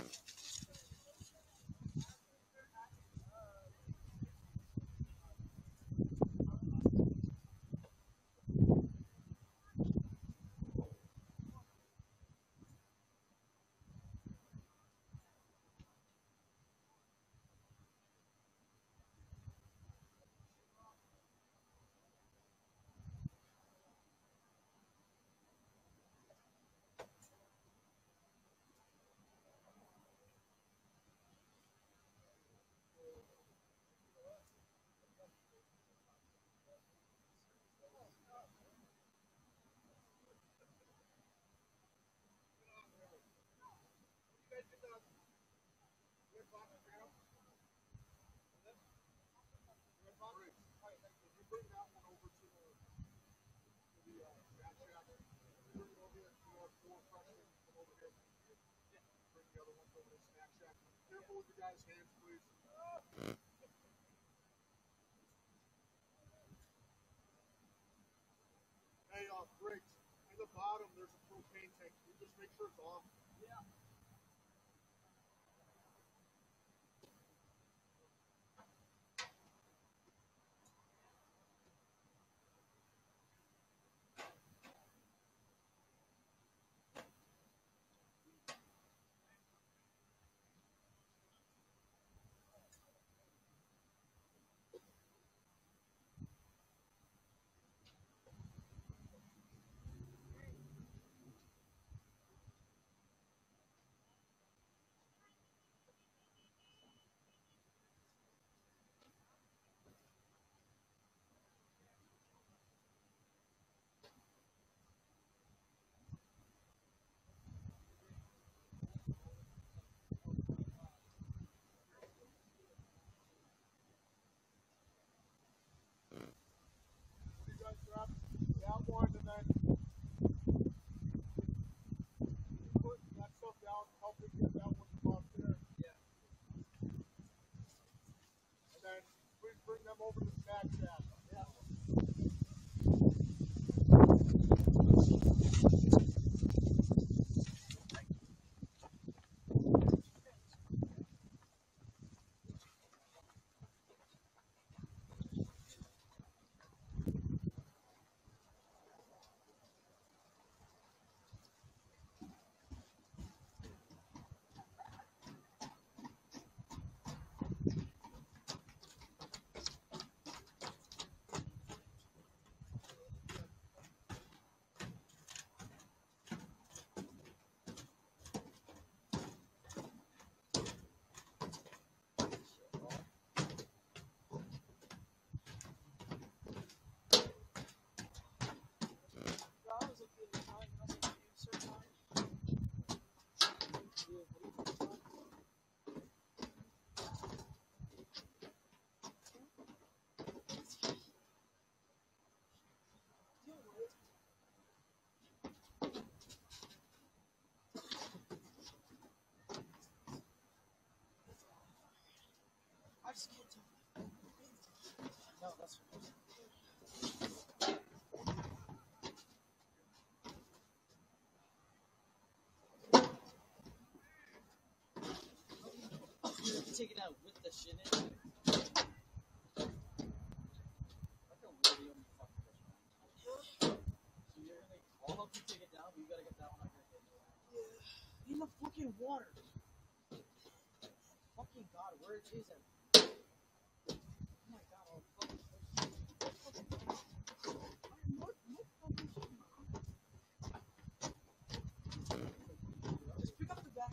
Careful with the guy's hands, please. Hey, uh, Briggs, in the bottom there's a propane tank. Can you just make sure it's off? Yeah. You guys grab that one and then put that stuff down, help me get that one across there. Yeah. And then please bring them over to the snack shack. Yeah. I just can't tell. No, that's take it out with the shit in it. Like a really only fucking fish. So you're gonna, I'll help you take it down, but you gotta get that one out here. Yeah. In the fucking water. Fucking God, where it is at? Oh my God, I'll fucking what, what fucking shit? Just pick up the back.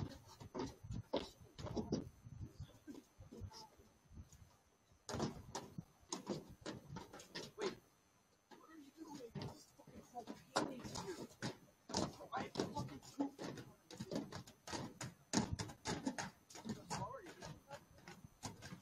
Wait, what are you doing? This fucking whole painting here. I fucking pooped. I'm sorry.